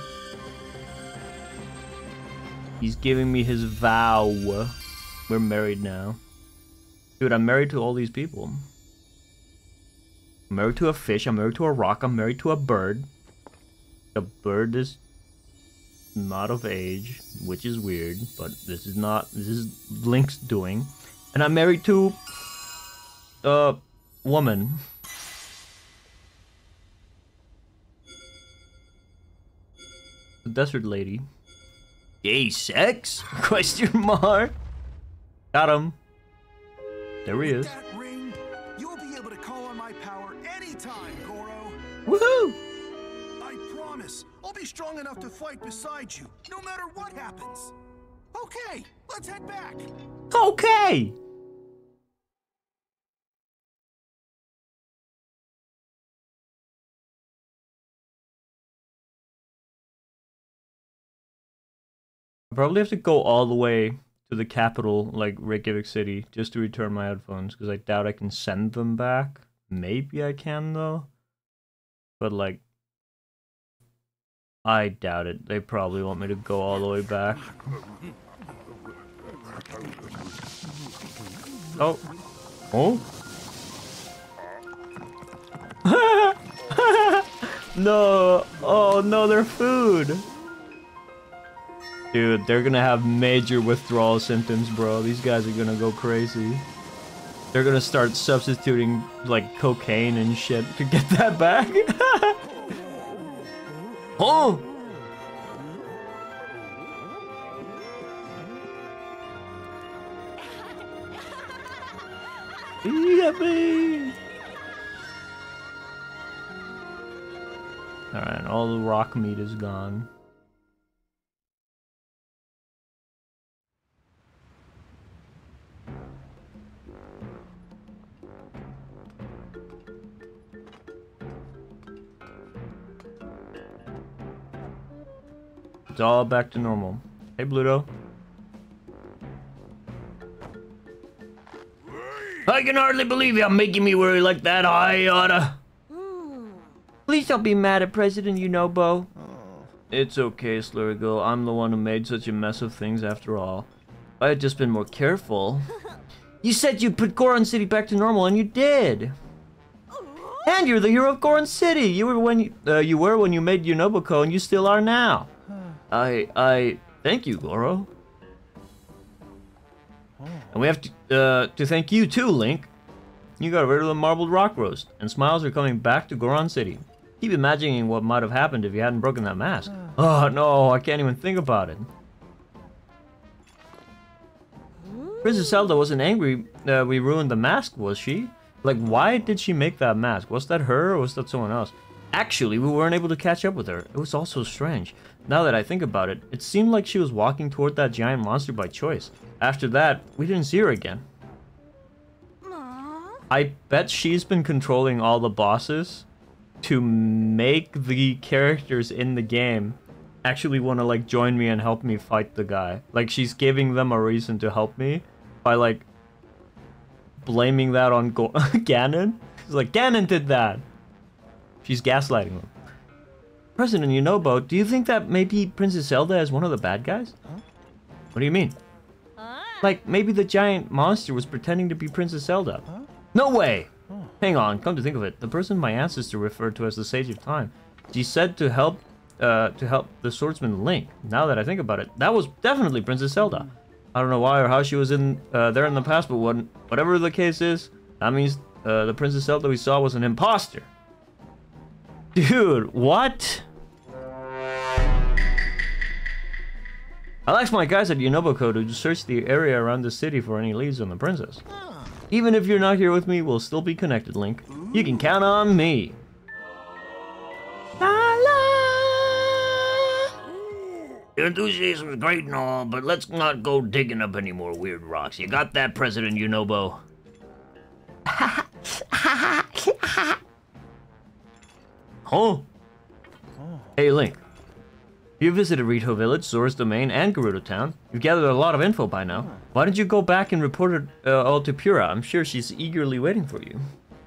[SPEAKER 3] He's giving me his vow. We're married now. Dude, I'm married to all these people. I'm married to a fish, I'm married to a rock, I'm married to a bird. The bird is not of age, which is weird, but this is not, this is Link's doing. And I'm married to a woman. The desert lady. Gay sex? Question mark. Got him. There he is.
[SPEAKER 2] That ring, you'll be able to call on my power anytime, Goro.
[SPEAKER 3] Woohoo!
[SPEAKER 2] I promise, I'll be strong enough to fight beside you, no matter what happens. Okay, let's head back.
[SPEAKER 3] Okay! probably have to go all the way to the capital, like Reykjavik City, just to return my headphones, because I doubt I can send them back. Maybe I can, though. But, like, I doubt it. They probably want me to go all the way back. Oh. Oh? No! Oh no, their food! Dude, they're gonna have major withdrawal symptoms, bro. These guys are gonna go crazy. They're gonna start substituting, like, cocaine and shit to get that back. Oh! Yippee! Alright, all the rock meat is gone. It's all back to normal. Hey, Bluto. I can hardly believe you're making me worry like that, Ayada.
[SPEAKER 5] Please don't be mad at President Yunobo.
[SPEAKER 3] It's okay, Slurigal. I'm the one who made such a mess of things after all. If I had just been more careful.
[SPEAKER 5] You said you'd put Goron City back to normal, and you did. And you're the hero of Goron City. You were when you,
[SPEAKER 3] uh, you were when you made Yunobuko, and you still are now. I, I, thank you, Goro. And we have to, uh, to thank you too, Link. You got rid of the marbled rock roast, and smiles are coming back to Goron City. Keep imagining what might have happened if you hadn't broken that mask. Oh no, I can't even think about it. Princess Zelda wasn't angry uh, we ruined the mask, was she? Like, why did she make that mask? Was that her or was that someone else? Actually, we weren't able to catch up with her. It was all so strange. Now that I think about it, it seemed like she was walking toward that giant monster by choice. After that, we didn't see her again. I bet she's been controlling all the bosses to make the characters in the game actually want to, like, join me and help me fight the guy. Like, she's giving them a reason to help me by, like, blaming that on Go Ganon. She's like, Ganon did that. She's gaslighting them. President Yunobo, do you think that maybe Princess Zelda is one of the bad guys? Huh? What do you mean? Huh? Like, maybe the giant monster was pretending to be Princess Zelda. Huh? No way! Huh. Hang on, come to think of it, the person my ancestor referred to as the Sage of Time, she said to help, uh, to help the swordsman Link. Now that I think about it, that was definitely Princess Zelda. I don't know why or how she was in uh, there in the past, but when, whatever the case is, that means uh, the Princess Zelda we saw was an imposter. Dude, what? I'll ask my guys at Yunobuko to search the area around the city for any leads on the princess. Even if you're not here with me, we'll still be connected, Link. You can count on me. La la. Your enthusiasm is great and all, but let's not go digging up any more weird rocks. You got that, President Yunobo? Huh? Hey, Link. You visited Rito Village, Zora's Domain, and Gerudo Town. You've gathered a lot of info by now. Why don't you go back and report it uh, all to Pura? I'm sure she's eagerly waiting for you.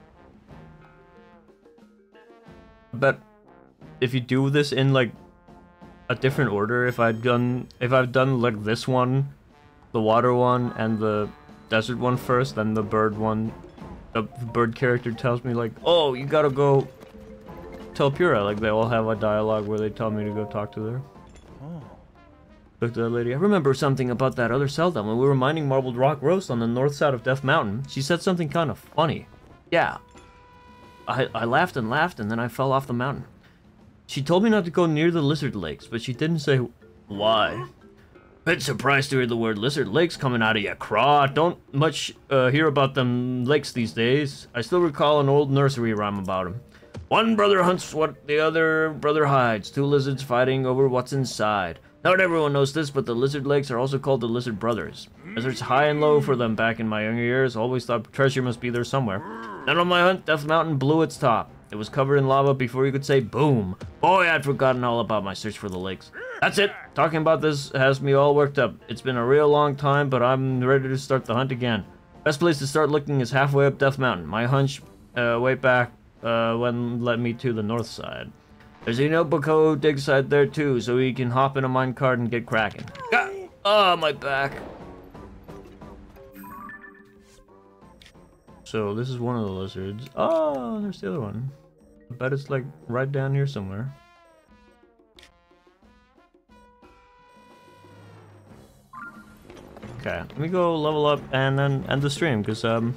[SPEAKER 3] But if you do this in, like, a different order, if I've done if I've done like this one, the water one, and the desert one first, then the bird one, the bird character tells me like, oh, you gotta go tell Pura, like they all have a dialogue where they tell me to go talk to her. Oh. Look to that lady. I remember something about that other Zelda when we were mining Marbled Rock Roast on the north side of Death Mountain. She said something kind of funny. Yeah. I, I laughed and laughed and then I fell off the mountain. She told me not to go near the lizard lakes, but she didn't say why. Bit surprised to hear the word lizard lakes coming out of your craw. Don't much uh, hear about them lakes these days. I still recall an old nursery rhyme about them. One brother hunts what the other brother hides. Two lizards fighting over what's inside. Not everyone knows this, but the lizard lakes are also called the lizard brothers. I searched high and low for them back in my younger years. Always thought treasure must be there somewhere. Then on my hunt, Death Mountain blew its top.
[SPEAKER 5] It was covered in lava before you could say boom. Boy, I'd forgotten all about my search for the lakes. That's it. Talking about this has me all worked up. It's been a real long time, but I'm ready to start the hunt again. Best place to start looking is halfway up Death Mountain. My hunch uh, way back uh, when led me to the north side. There's a Notebook dig site there too, so we can hop in a minecart and get cracking. Ah, oh, my back. So this is one of the lizards. Oh, there's the other one. I bet it's like right down here somewhere. Okay, let me go level up and then end the stream, because um,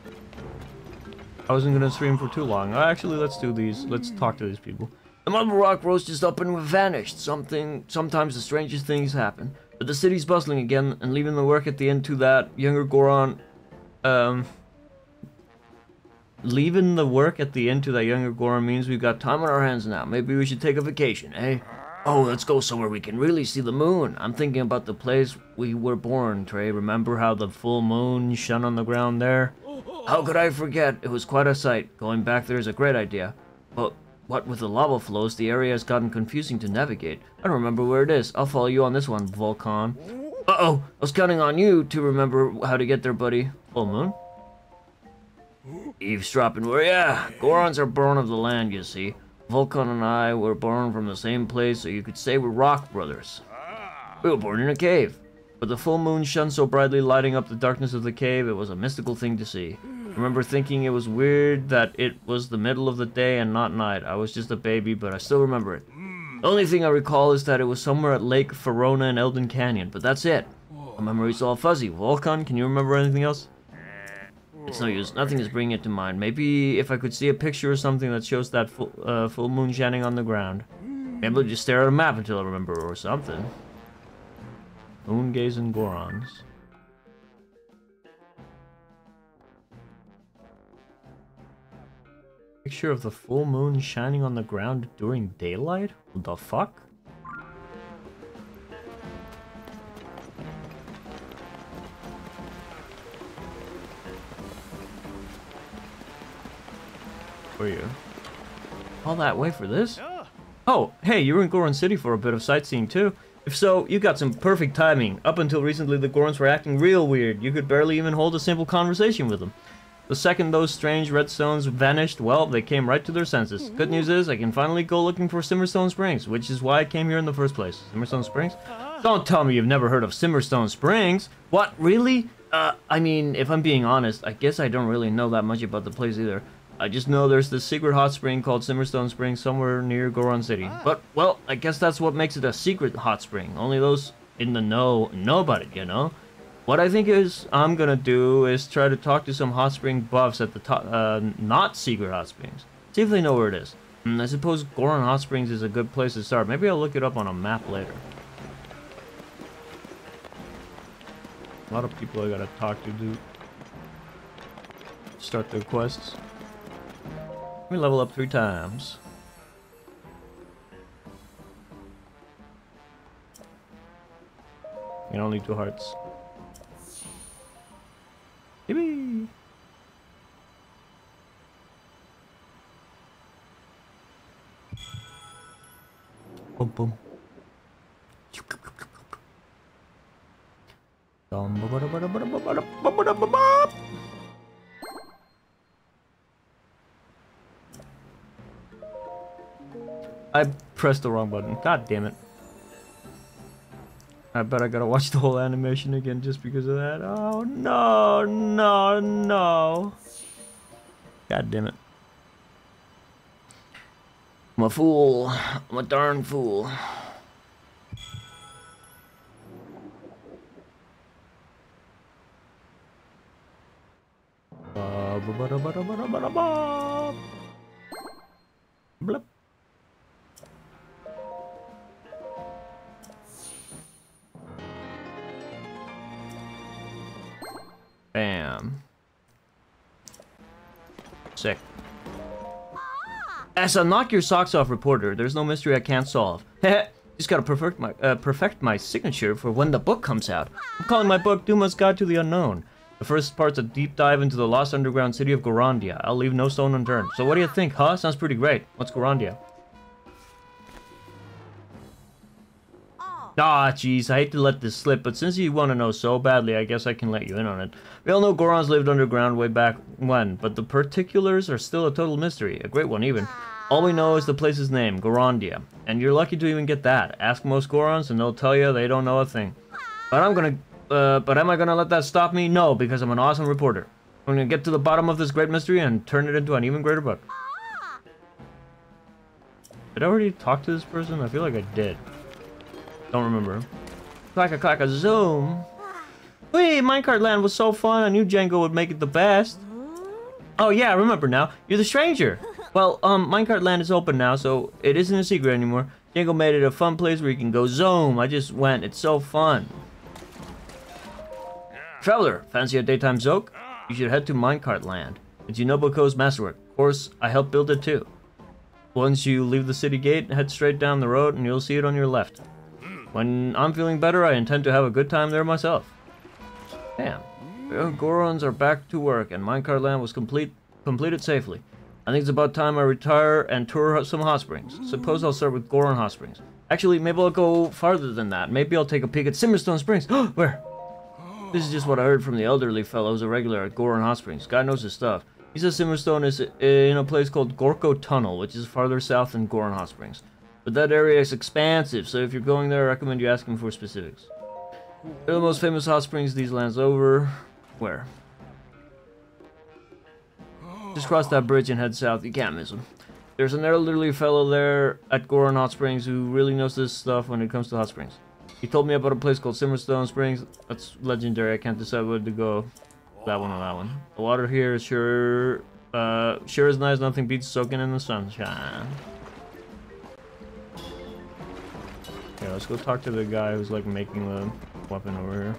[SPEAKER 5] I wasn't gonna stream for too long. Oh, actually, let's do these. Let's talk to these people. The Marble Rock rose just up and vanished. Something. Sometimes the strangest things happen. But the city's bustling again, and leaving the work at the end to that younger Goron. Um, leaving the work at the end to that younger Goron means we've got time on our hands now. Maybe we should take a vacation, eh? Oh, let's go somewhere we can really see the moon. I'm thinking about the place we were born, Trey. Remember how the full moon shone on the ground there? How could I forget? It was quite a sight. Going back there is a great idea. But what with the lava flows, the area has gotten confusing to navigate. I don't remember where it is. I'll follow you on this one, Volcan. Uh-oh, I was counting on you to remember how to get there, buddy. Full moon? Eavesdropping, where ya? Gorons are born of the land, you see. Volcan and I were born from the same place, so you could say we're rock brothers. We were born in a cave. But the full moon shone so brightly, lighting up the darkness of the cave, it was a mystical thing to see. I remember thinking it was weird that it was the middle of the day and not night. I was just a baby, but I still remember it. The only thing I recall is that it was somewhere at Lake Verona and Elden Canyon, but that's it. My memory's all fuzzy. Volcan, can you remember anything else? It's no use. Nothing is bringing it to mind. Maybe if I could see a picture or something that shows that full, uh, full moon shining on the ground. Maybe I'll just stare at a map until I remember or something. Moon gazing Gorons. Picture of the full moon shining on the ground during daylight? What the fuck? Where are you? All that way for this? Oh, hey, you were in Goron City for a bit of sightseeing too. If so, you got some perfect timing. Up until recently, the Gorons were acting real weird. You could barely even hold a simple conversation with them. The second those strange redstones vanished, well, they came right to their senses. Good news is, I can finally go looking for Simmerstone Springs, which is why I came here in the first place. Simmerstone Springs? Don't tell me you've never heard of Simmerstone Springs. What, really? Uh, I mean, if I'm being honest, I guess I don't really know that much about the place either. I just know there's this secret hot spring called Simmerstone Springs somewhere near Goron City. But, well, I guess that's what makes it a secret hot spring. Only those in the know know about it, you know? What I think is I'm gonna do is try to talk to some hot spring buffs at the top, uh, not secret hot springs. See if they know where it is. Mm, I suppose Goron Hot Springs is a good place to start. Maybe I'll look it up on a map later. A lot of people I gotta talk to do start their quests. Let me level up three times. You don't need two hearts. Yippee! Boom boom. I pressed the wrong button. God damn it. I bet I gotta watch the whole animation again just because of that. Oh no, no, no. God damn it. I'm a fool. I'm a darn fool. Blip. Bam. Sick. As a knock your socks off reporter, there's no mystery I can't solve. Heh, just gotta perfect my uh, perfect my signature for when the book comes out. I'm calling my book Duma's Guide to the Unknown. The first part's a deep dive into the lost underground city of Gorondia. I'll leave no stone unturned. So what do you think, huh? Sounds pretty great. What's Gorondia? Ah, jeez, I hate to let this slip, but since you want to know so badly, I guess I can let you in on it. We all know Gorons lived underground way back when, but the particulars are still a total mystery. A great one, even. All we know is the place's name, Gorondia. And you're lucky to even get that. Ask most Gorons and they'll tell you they don't know a thing. But I'm gonna... Uh, but am I gonna let that stop me? No, because I'm an awesome reporter. I'm gonna get to the bottom of this great mystery and turn it into an even greater book. Did I already talk to this person? I feel like I did. Don't remember. Clacka clacka zoom. Wait, Minecart Land was so fun. I knew Django would make it the best. Oh yeah, I remember now. You're the stranger. Well, um, Minecart Land is open now, so it isn't a secret anymore. Django made it a fun place where you can go zoom. I just went. It's so fun. Traveler, fancy a daytime zoke? You should head to Minecart Land. It's Yunoboko's masterwork. Of course, I helped build it too. Once you leave the city gate, head straight down the road and you'll see it on your left. When I'm feeling better, I intend to have a good time there myself. Damn. The Gorons are back to work and Minecart Land was complete, completed safely. I think it's about time I retire and tour some hot springs. Suppose I'll start with Goron Hot Springs. Actually, maybe I'll go farther than that. Maybe I'll take a peek at Simmerstone Springs. Where? This is just what I heard from the elderly fellow who's a regular at Goron Hot Springs. Guy knows his stuff. He says Simmerstone is in a place called Gorko Tunnel, which is farther south than Goron Hot Springs. But that area is expansive, so if you're going there, I recommend you ask him for specifics. They're the most famous hot springs these lands over. Where? Just cross that bridge and head south. You can't miss him. There's an elderly fellow there at Goron Hot Springs who really knows this stuff when it comes to hot springs. He told me about a place called Simmerstone Springs. That's legendary. I can't decide whether to go that one or that one. The water here is sure, uh, sure is nice. Nothing beats soaking in the sunshine. Yeah, let's go talk to the guy who's like making the weapon over here.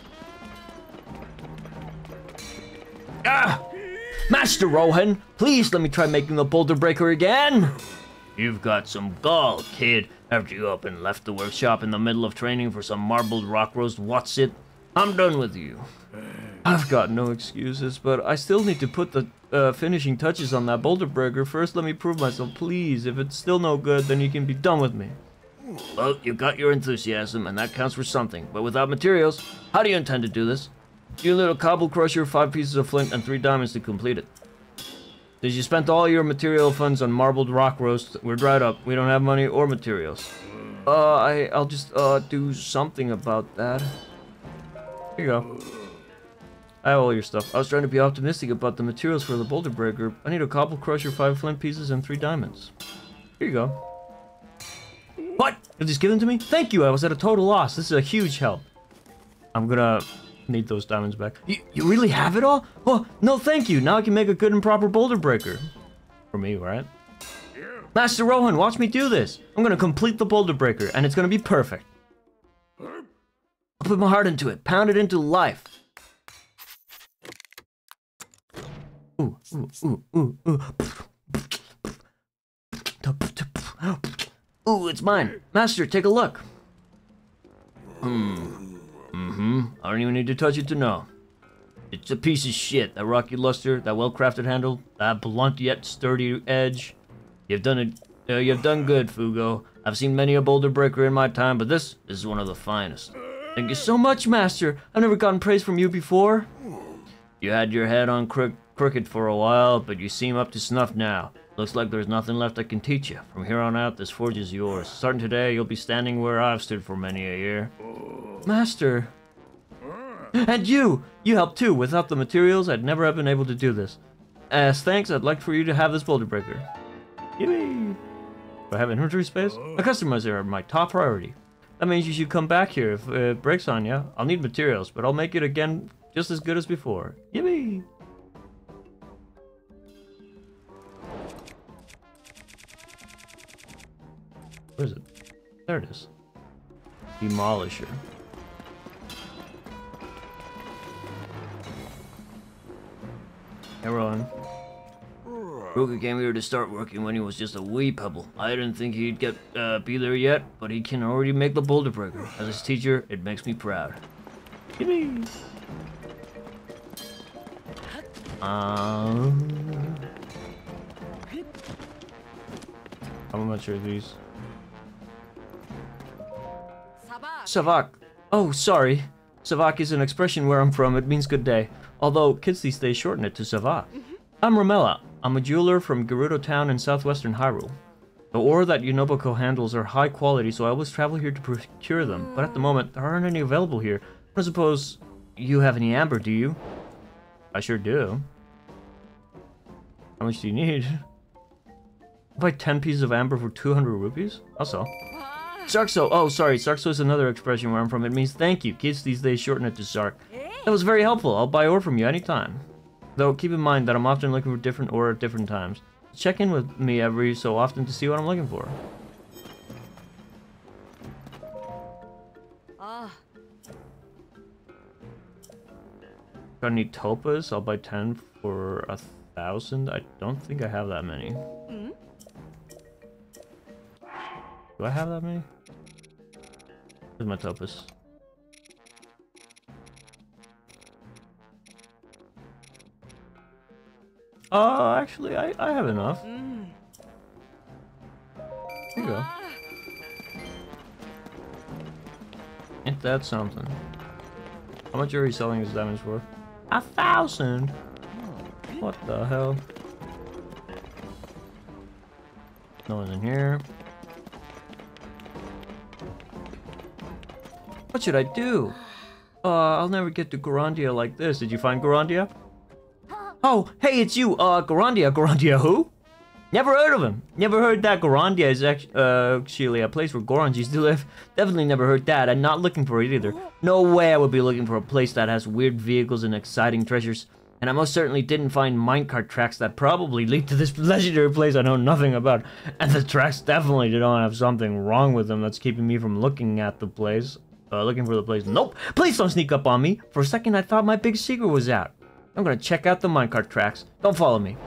[SPEAKER 5] Ah! Master Rohan, please let me try making the boulder breaker again. You've got some gall, kid. After you up and left the workshop in the middle of training for some marbled rock roast, what's it? I'm done with you. I've got no excuses, but I still need to put the uh, finishing touches on that boulder breaker. First, let me prove myself, please. If it's still no good, then you can be done with me. Well, you got your enthusiasm, and that counts for something. But without materials, how do you intend to do this? You little cobble crusher, five pieces of flint, and three diamonds to complete it. Did you spent all your material funds on marbled rock roast? We're dried up. We don't have money or materials. Uh, I, I'll just, uh, do something about that. Here you go. I have all your stuff. I was trying to be optimistic about the materials for the boulder breaker. I need a cobble crusher, five flint pieces, and three diamonds. Here you go. What? You just give them to me? Thank you. I was at a total loss. This is a huge help. I'm gonna need those diamonds back. You, you really have it all? Oh, no thank you. Now I can make a good and proper boulder breaker. For me, right? Yeah. Master Rohan, watch me do this. I'm gonna complete the boulder breaker, and it's gonna be perfect. I'll put my heart into it. Pound it into life. Ooh, ooh, ooh, ooh, ooh. Ooh, it's mine. Master, take a look. Hmm. Mm-hmm. I don't even need to touch it to know. It's a piece of shit. That rocky luster, that well-crafted handle, that blunt yet sturdy edge. You've done it. Uh, you've done good, Fugo. I've seen many a boulder breaker in my time, but this, this is one of the finest. Thank you so much, Master. I've never gotten praise from you before. You had your head on crook crooked for a while, but you seem up to snuff now. Looks like there's nothing left I can teach you. From here on out, this forge is yours. Starting today, you'll be standing where I've stood for many a year. Master. And you! You helped too. Without the materials, I'd never have been able to do this. As thanks, I'd like for you to have this boulder breaker. Yippee! Do I have inventory space? My customers are my top priority. That means you should come back here if it breaks on you. I'll need materials, but I'll make it again just as good as before. Yippee! Where is it? There it is. Demolisher. Hey, Rohan. Ruka came here to start working when he was just a wee pebble. I didn't think he'd get uh, be there yet, but he can already make the boulder breaker. As his teacher, it makes me proud. Yippee! Um, how much are these? Savak. Oh, sorry. Savak is an expression where I'm from. It means good day. Although kids these days shorten it to Savak. I'm Ramela. I'm a jeweler from Gerudo Town in southwestern Hyrule. The ore that Unoboko handles are high quality, so I always travel here to procure them. But at the moment, there aren't any available here. I suppose you have any amber, do you? I sure do. How much do you need? I'll buy ten pieces of amber for two hundred rupees? Also. Sarkso! Oh, sorry. Sarkso is another expression where I'm from. It means thank you. Kids these days shorten it to Sark. That was very helpful. I'll buy ore from you anytime. Though, keep in mind that I'm often looking for different ore at different times. Check in with me every so often to see what I'm looking for.
[SPEAKER 6] Ah.
[SPEAKER 5] Got any topas? I'll buy ten for a thousand. I don't think I have that many.
[SPEAKER 6] Mm?
[SPEAKER 5] Do I have that many? Where's my topas? Oh, uh, actually, I, I have enough.
[SPEAKER 6] Mm.
[SPEAKER 5] Here you go. Ain't that something? How much are you selling his diamonds for? A thousand! What the hell? No one in here. What should I do? Uh, I'll never get to Gorondia like this. Did you find Gorondia? Oh, hey, it's you, uh, Gorondia. Gorondia who? Never heard of him. Never heard that Gorondia is actually, uh, actually a place where Gorons used to live. Definitely never heard that. I'm not looking for it either. No way I would be looking for a place that has weird vehicles and exciting treasures. And I most certainly didn't find minecart tracks that probably lead to this legendary place I know nothing about. And the tracks definitely don't have something wrong with them that's keeping me from looking at the place. Uh, looking for the place. Nope! Please don't sneak up on me! For a second I thought my big secret was out. I'm gonna check out the minecart tracks. Don't follow me.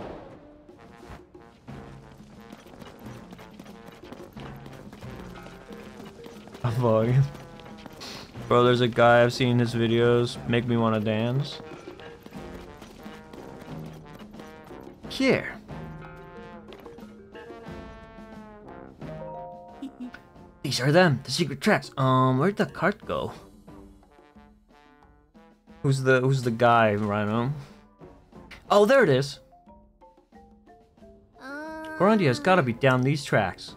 [SPEAKER 5] I'm following. Bro, there's a guy, I've seen his videos, make me want to dance. Here. These are them, the secret tracks. Um, where'd the cart go? Who's the who's the guy, Rhino? Oh, there it is. Gorondia's gotta be down these tracks.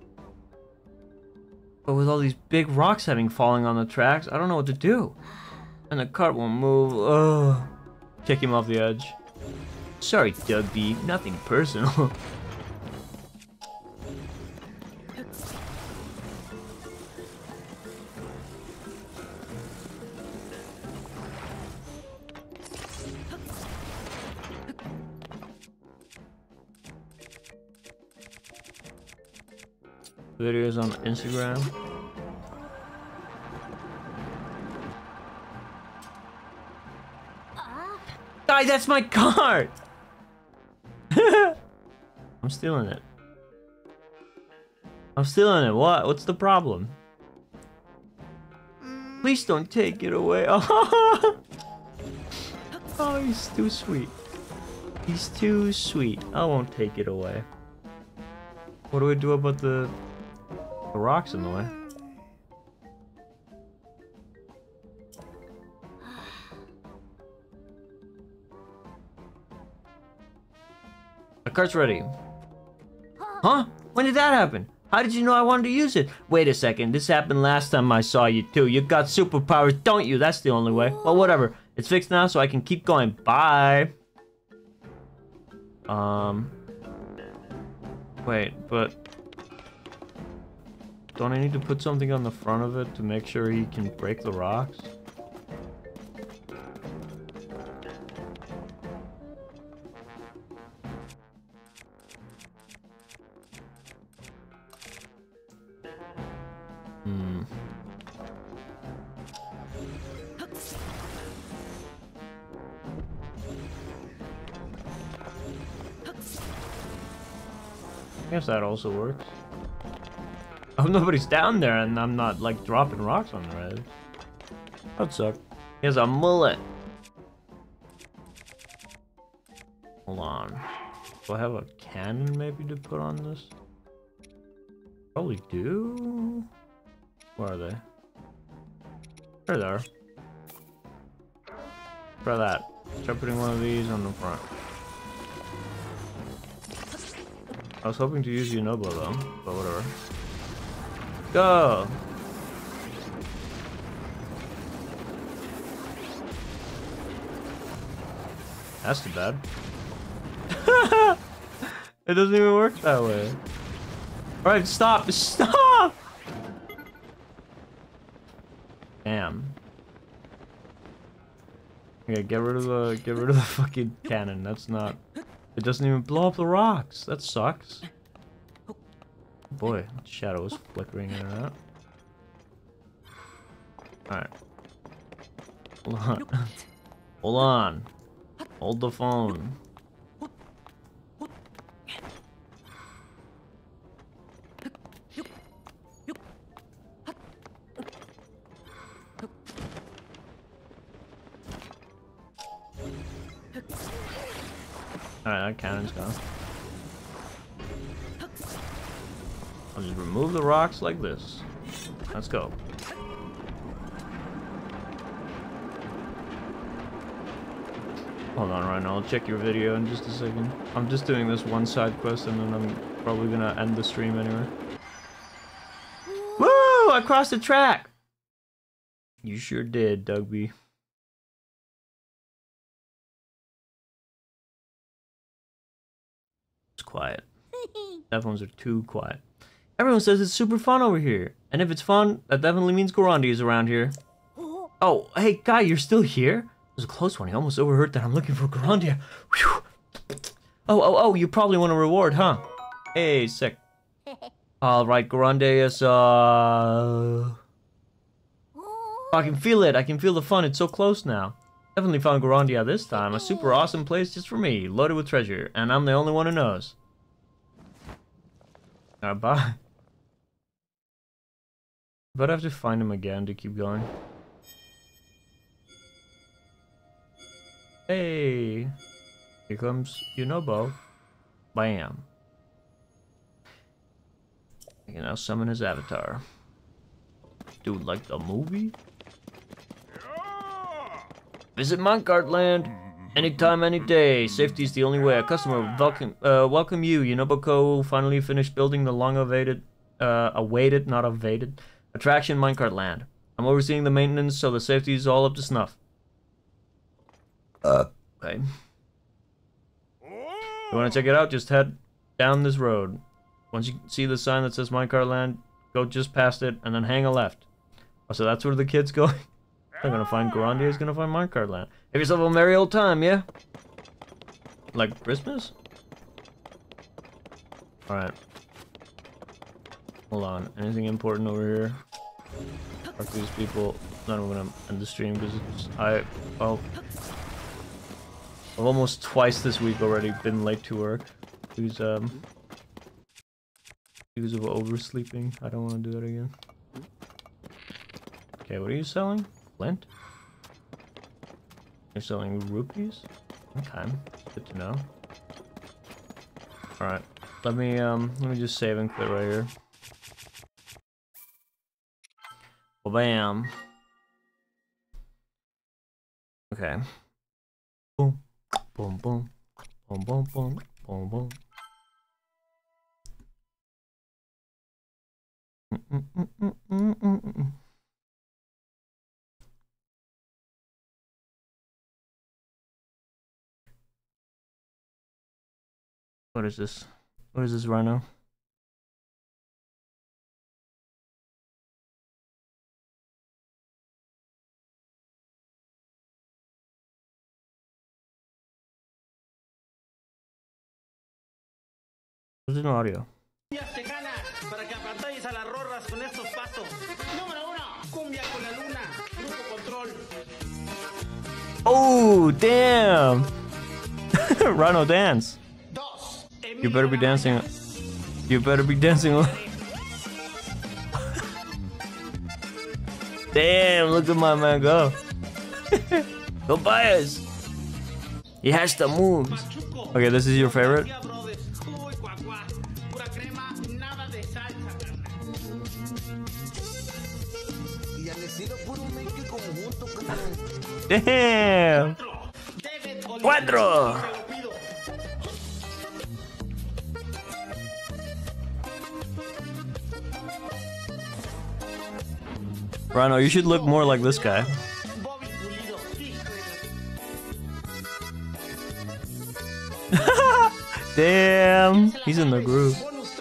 [SPEAKER 5] But with all these big rocks having falling on the tracks, I don't know what to do. And the cart won't move. Ugh. Kick him off the edge. Sorry, Dubby. Nothing personal. Videos on Instagram. Guy, that's my card! I'm stealing it. I'm stealing it. What? What's the problem? Please don't take it away. Oh, he's too sweet. He's too sweet. I won't take it away. What do we do about the... The rocks in the way. The cart's ready. Huh? When did that happen? How did you know I wanted to use it? Wait a second, this happened last time I saw you too. You got superpowers, don't you? That's the only way. Well, whatever. It's fixed now, so I can keep going. Bye. Um. Wait, but... Don't I need to put something on the front of it to make sure he can break the rocks? Hmm. I guess that also works. Oh, nobody's down there and I'm not, like, dropping rocks on the edge. That'd suck. He has a mullet. Hold on. Do I have a cannon maybe to put on this? Probably do. Where are they? There they are. Try that. Try putting one of these on the front. I was hoping to use Yunobo though, but whatever. Go! That's too bad. It doesn't even work that way. Alright, stop! Stop! Damn. Okay, get rid of the get rid of the fucking cannon. That's not. It doesn't even blow up the rocks. That sucks. Boy, shadow is flickering in and out. Alright. Hold on. Hold on. Hold the phone. Alright, that cannon's gone. I'll just remove the rocks like this. Let's go. Hold on right now, I'll check your video in just a second. I'm just doing this one side quest and then I'm probably gonna end the stream anyway. Woo! I crossed the track! You sure did, Dugby. It's quiet. Headphones are too quiet. Everyone says it's super fun over here. And if it's fun, that definitely means Gorandi is around here. Oh, hey, guy, you're still here? It was a close one. He almost overheard that I'm looking for Gorandia. Whew. Oh, oh, oh, you probably want a reward, huh? Hey, sick. Alright, Gorandia is, uh... I can feel it. I can feel the fun. It's so close now. Definitely found Gorandia this time. A super awesome place just for me. Loaded with treasure. And I'm the only one who knows. Alright, bye. But I have to find him again to keep going. Hey! Here comes Yunobo. Bam. I can now summon his avatar. Dude, like the movie? Visit Minecart Land. Anytime, any day. Safety is the only way. A customer will welcome, uh, welcome you. Yunobo Co. finally finished building the long-awaited, uh, awaited, not evaded, attraction Minecart Land. I'm overseeing the maintenance, so the safety is all up to snuff. Uh. Okay. You want to check it out? Just head down this road. Once you see the sign that says Minecart Land, go just past it, and then hang a left. Oh, so that's where the kid's going? They're gonna find Gorandia, he's gonna find Minecart Land. Have yourself a merry old time, yeah? Like Christmas? Alright. Hold on. Anything important over here? Talk to these people. Not even gonna end the stream because it's I well I've almost twice this week already been late to work. Because um because of oversleeping. I don't wanna do that again. Okay, what are you selling? Flint? You're selling rupees? Okay, good to know. Alright, let me um let me just save and quit right here. Well, bam. Okay. Boom, boom, boom, boom, boom, boom, boom, boom. Mm -mm -mm -mm -mm -mm -mm. What is this? What is this, Rhino? What's in audio?
[SPEAKER 7] Para que apantalles a las rorras con estos pasos. Número uno, cumbia con la luna, grupo control.
[SPEAKER 5] Oh, damn! Rhino dance. You better be dancing. You better be dancing. Damn, look at my man go. Go Bias. He has the moves. Okay, this is your favorite? Damn! Cuatro! Rhino, you should look more like this guy. Damn! He's in the groove.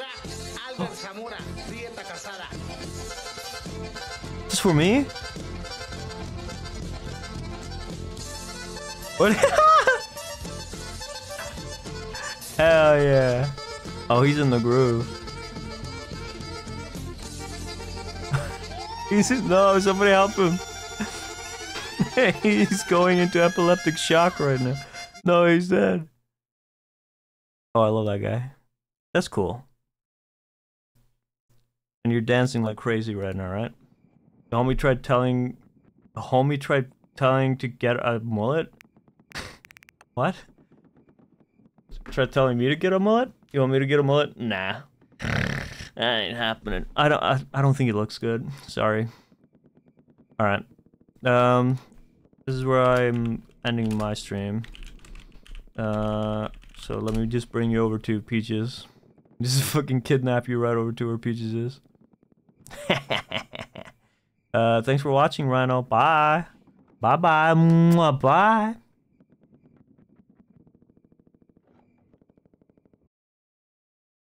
[SPEAKER 5] Just for me? What? Hell yeah. Oh, he's in the groove. He's no, somebody help him. He's going into epileptic shock right now. No, he's dead. Oh, I love that guy. That's cool. And you're dancing like crazy right now, right? The homie tried telling... The homie tried telling to get a mullet? What? Tried telling me to get a mullet? You want me to get a mullet? Nah. That ain't happening. I don't I, I don't think it looks good. Sorry. Alright. Um this is where I'm ending my stream. Uh so let me just bring you over to Peaches. Just fucking kidnap you right over to where Peaches is. uh thanks for watching, Rhino. Bye. Bye bye. Mwah, bye.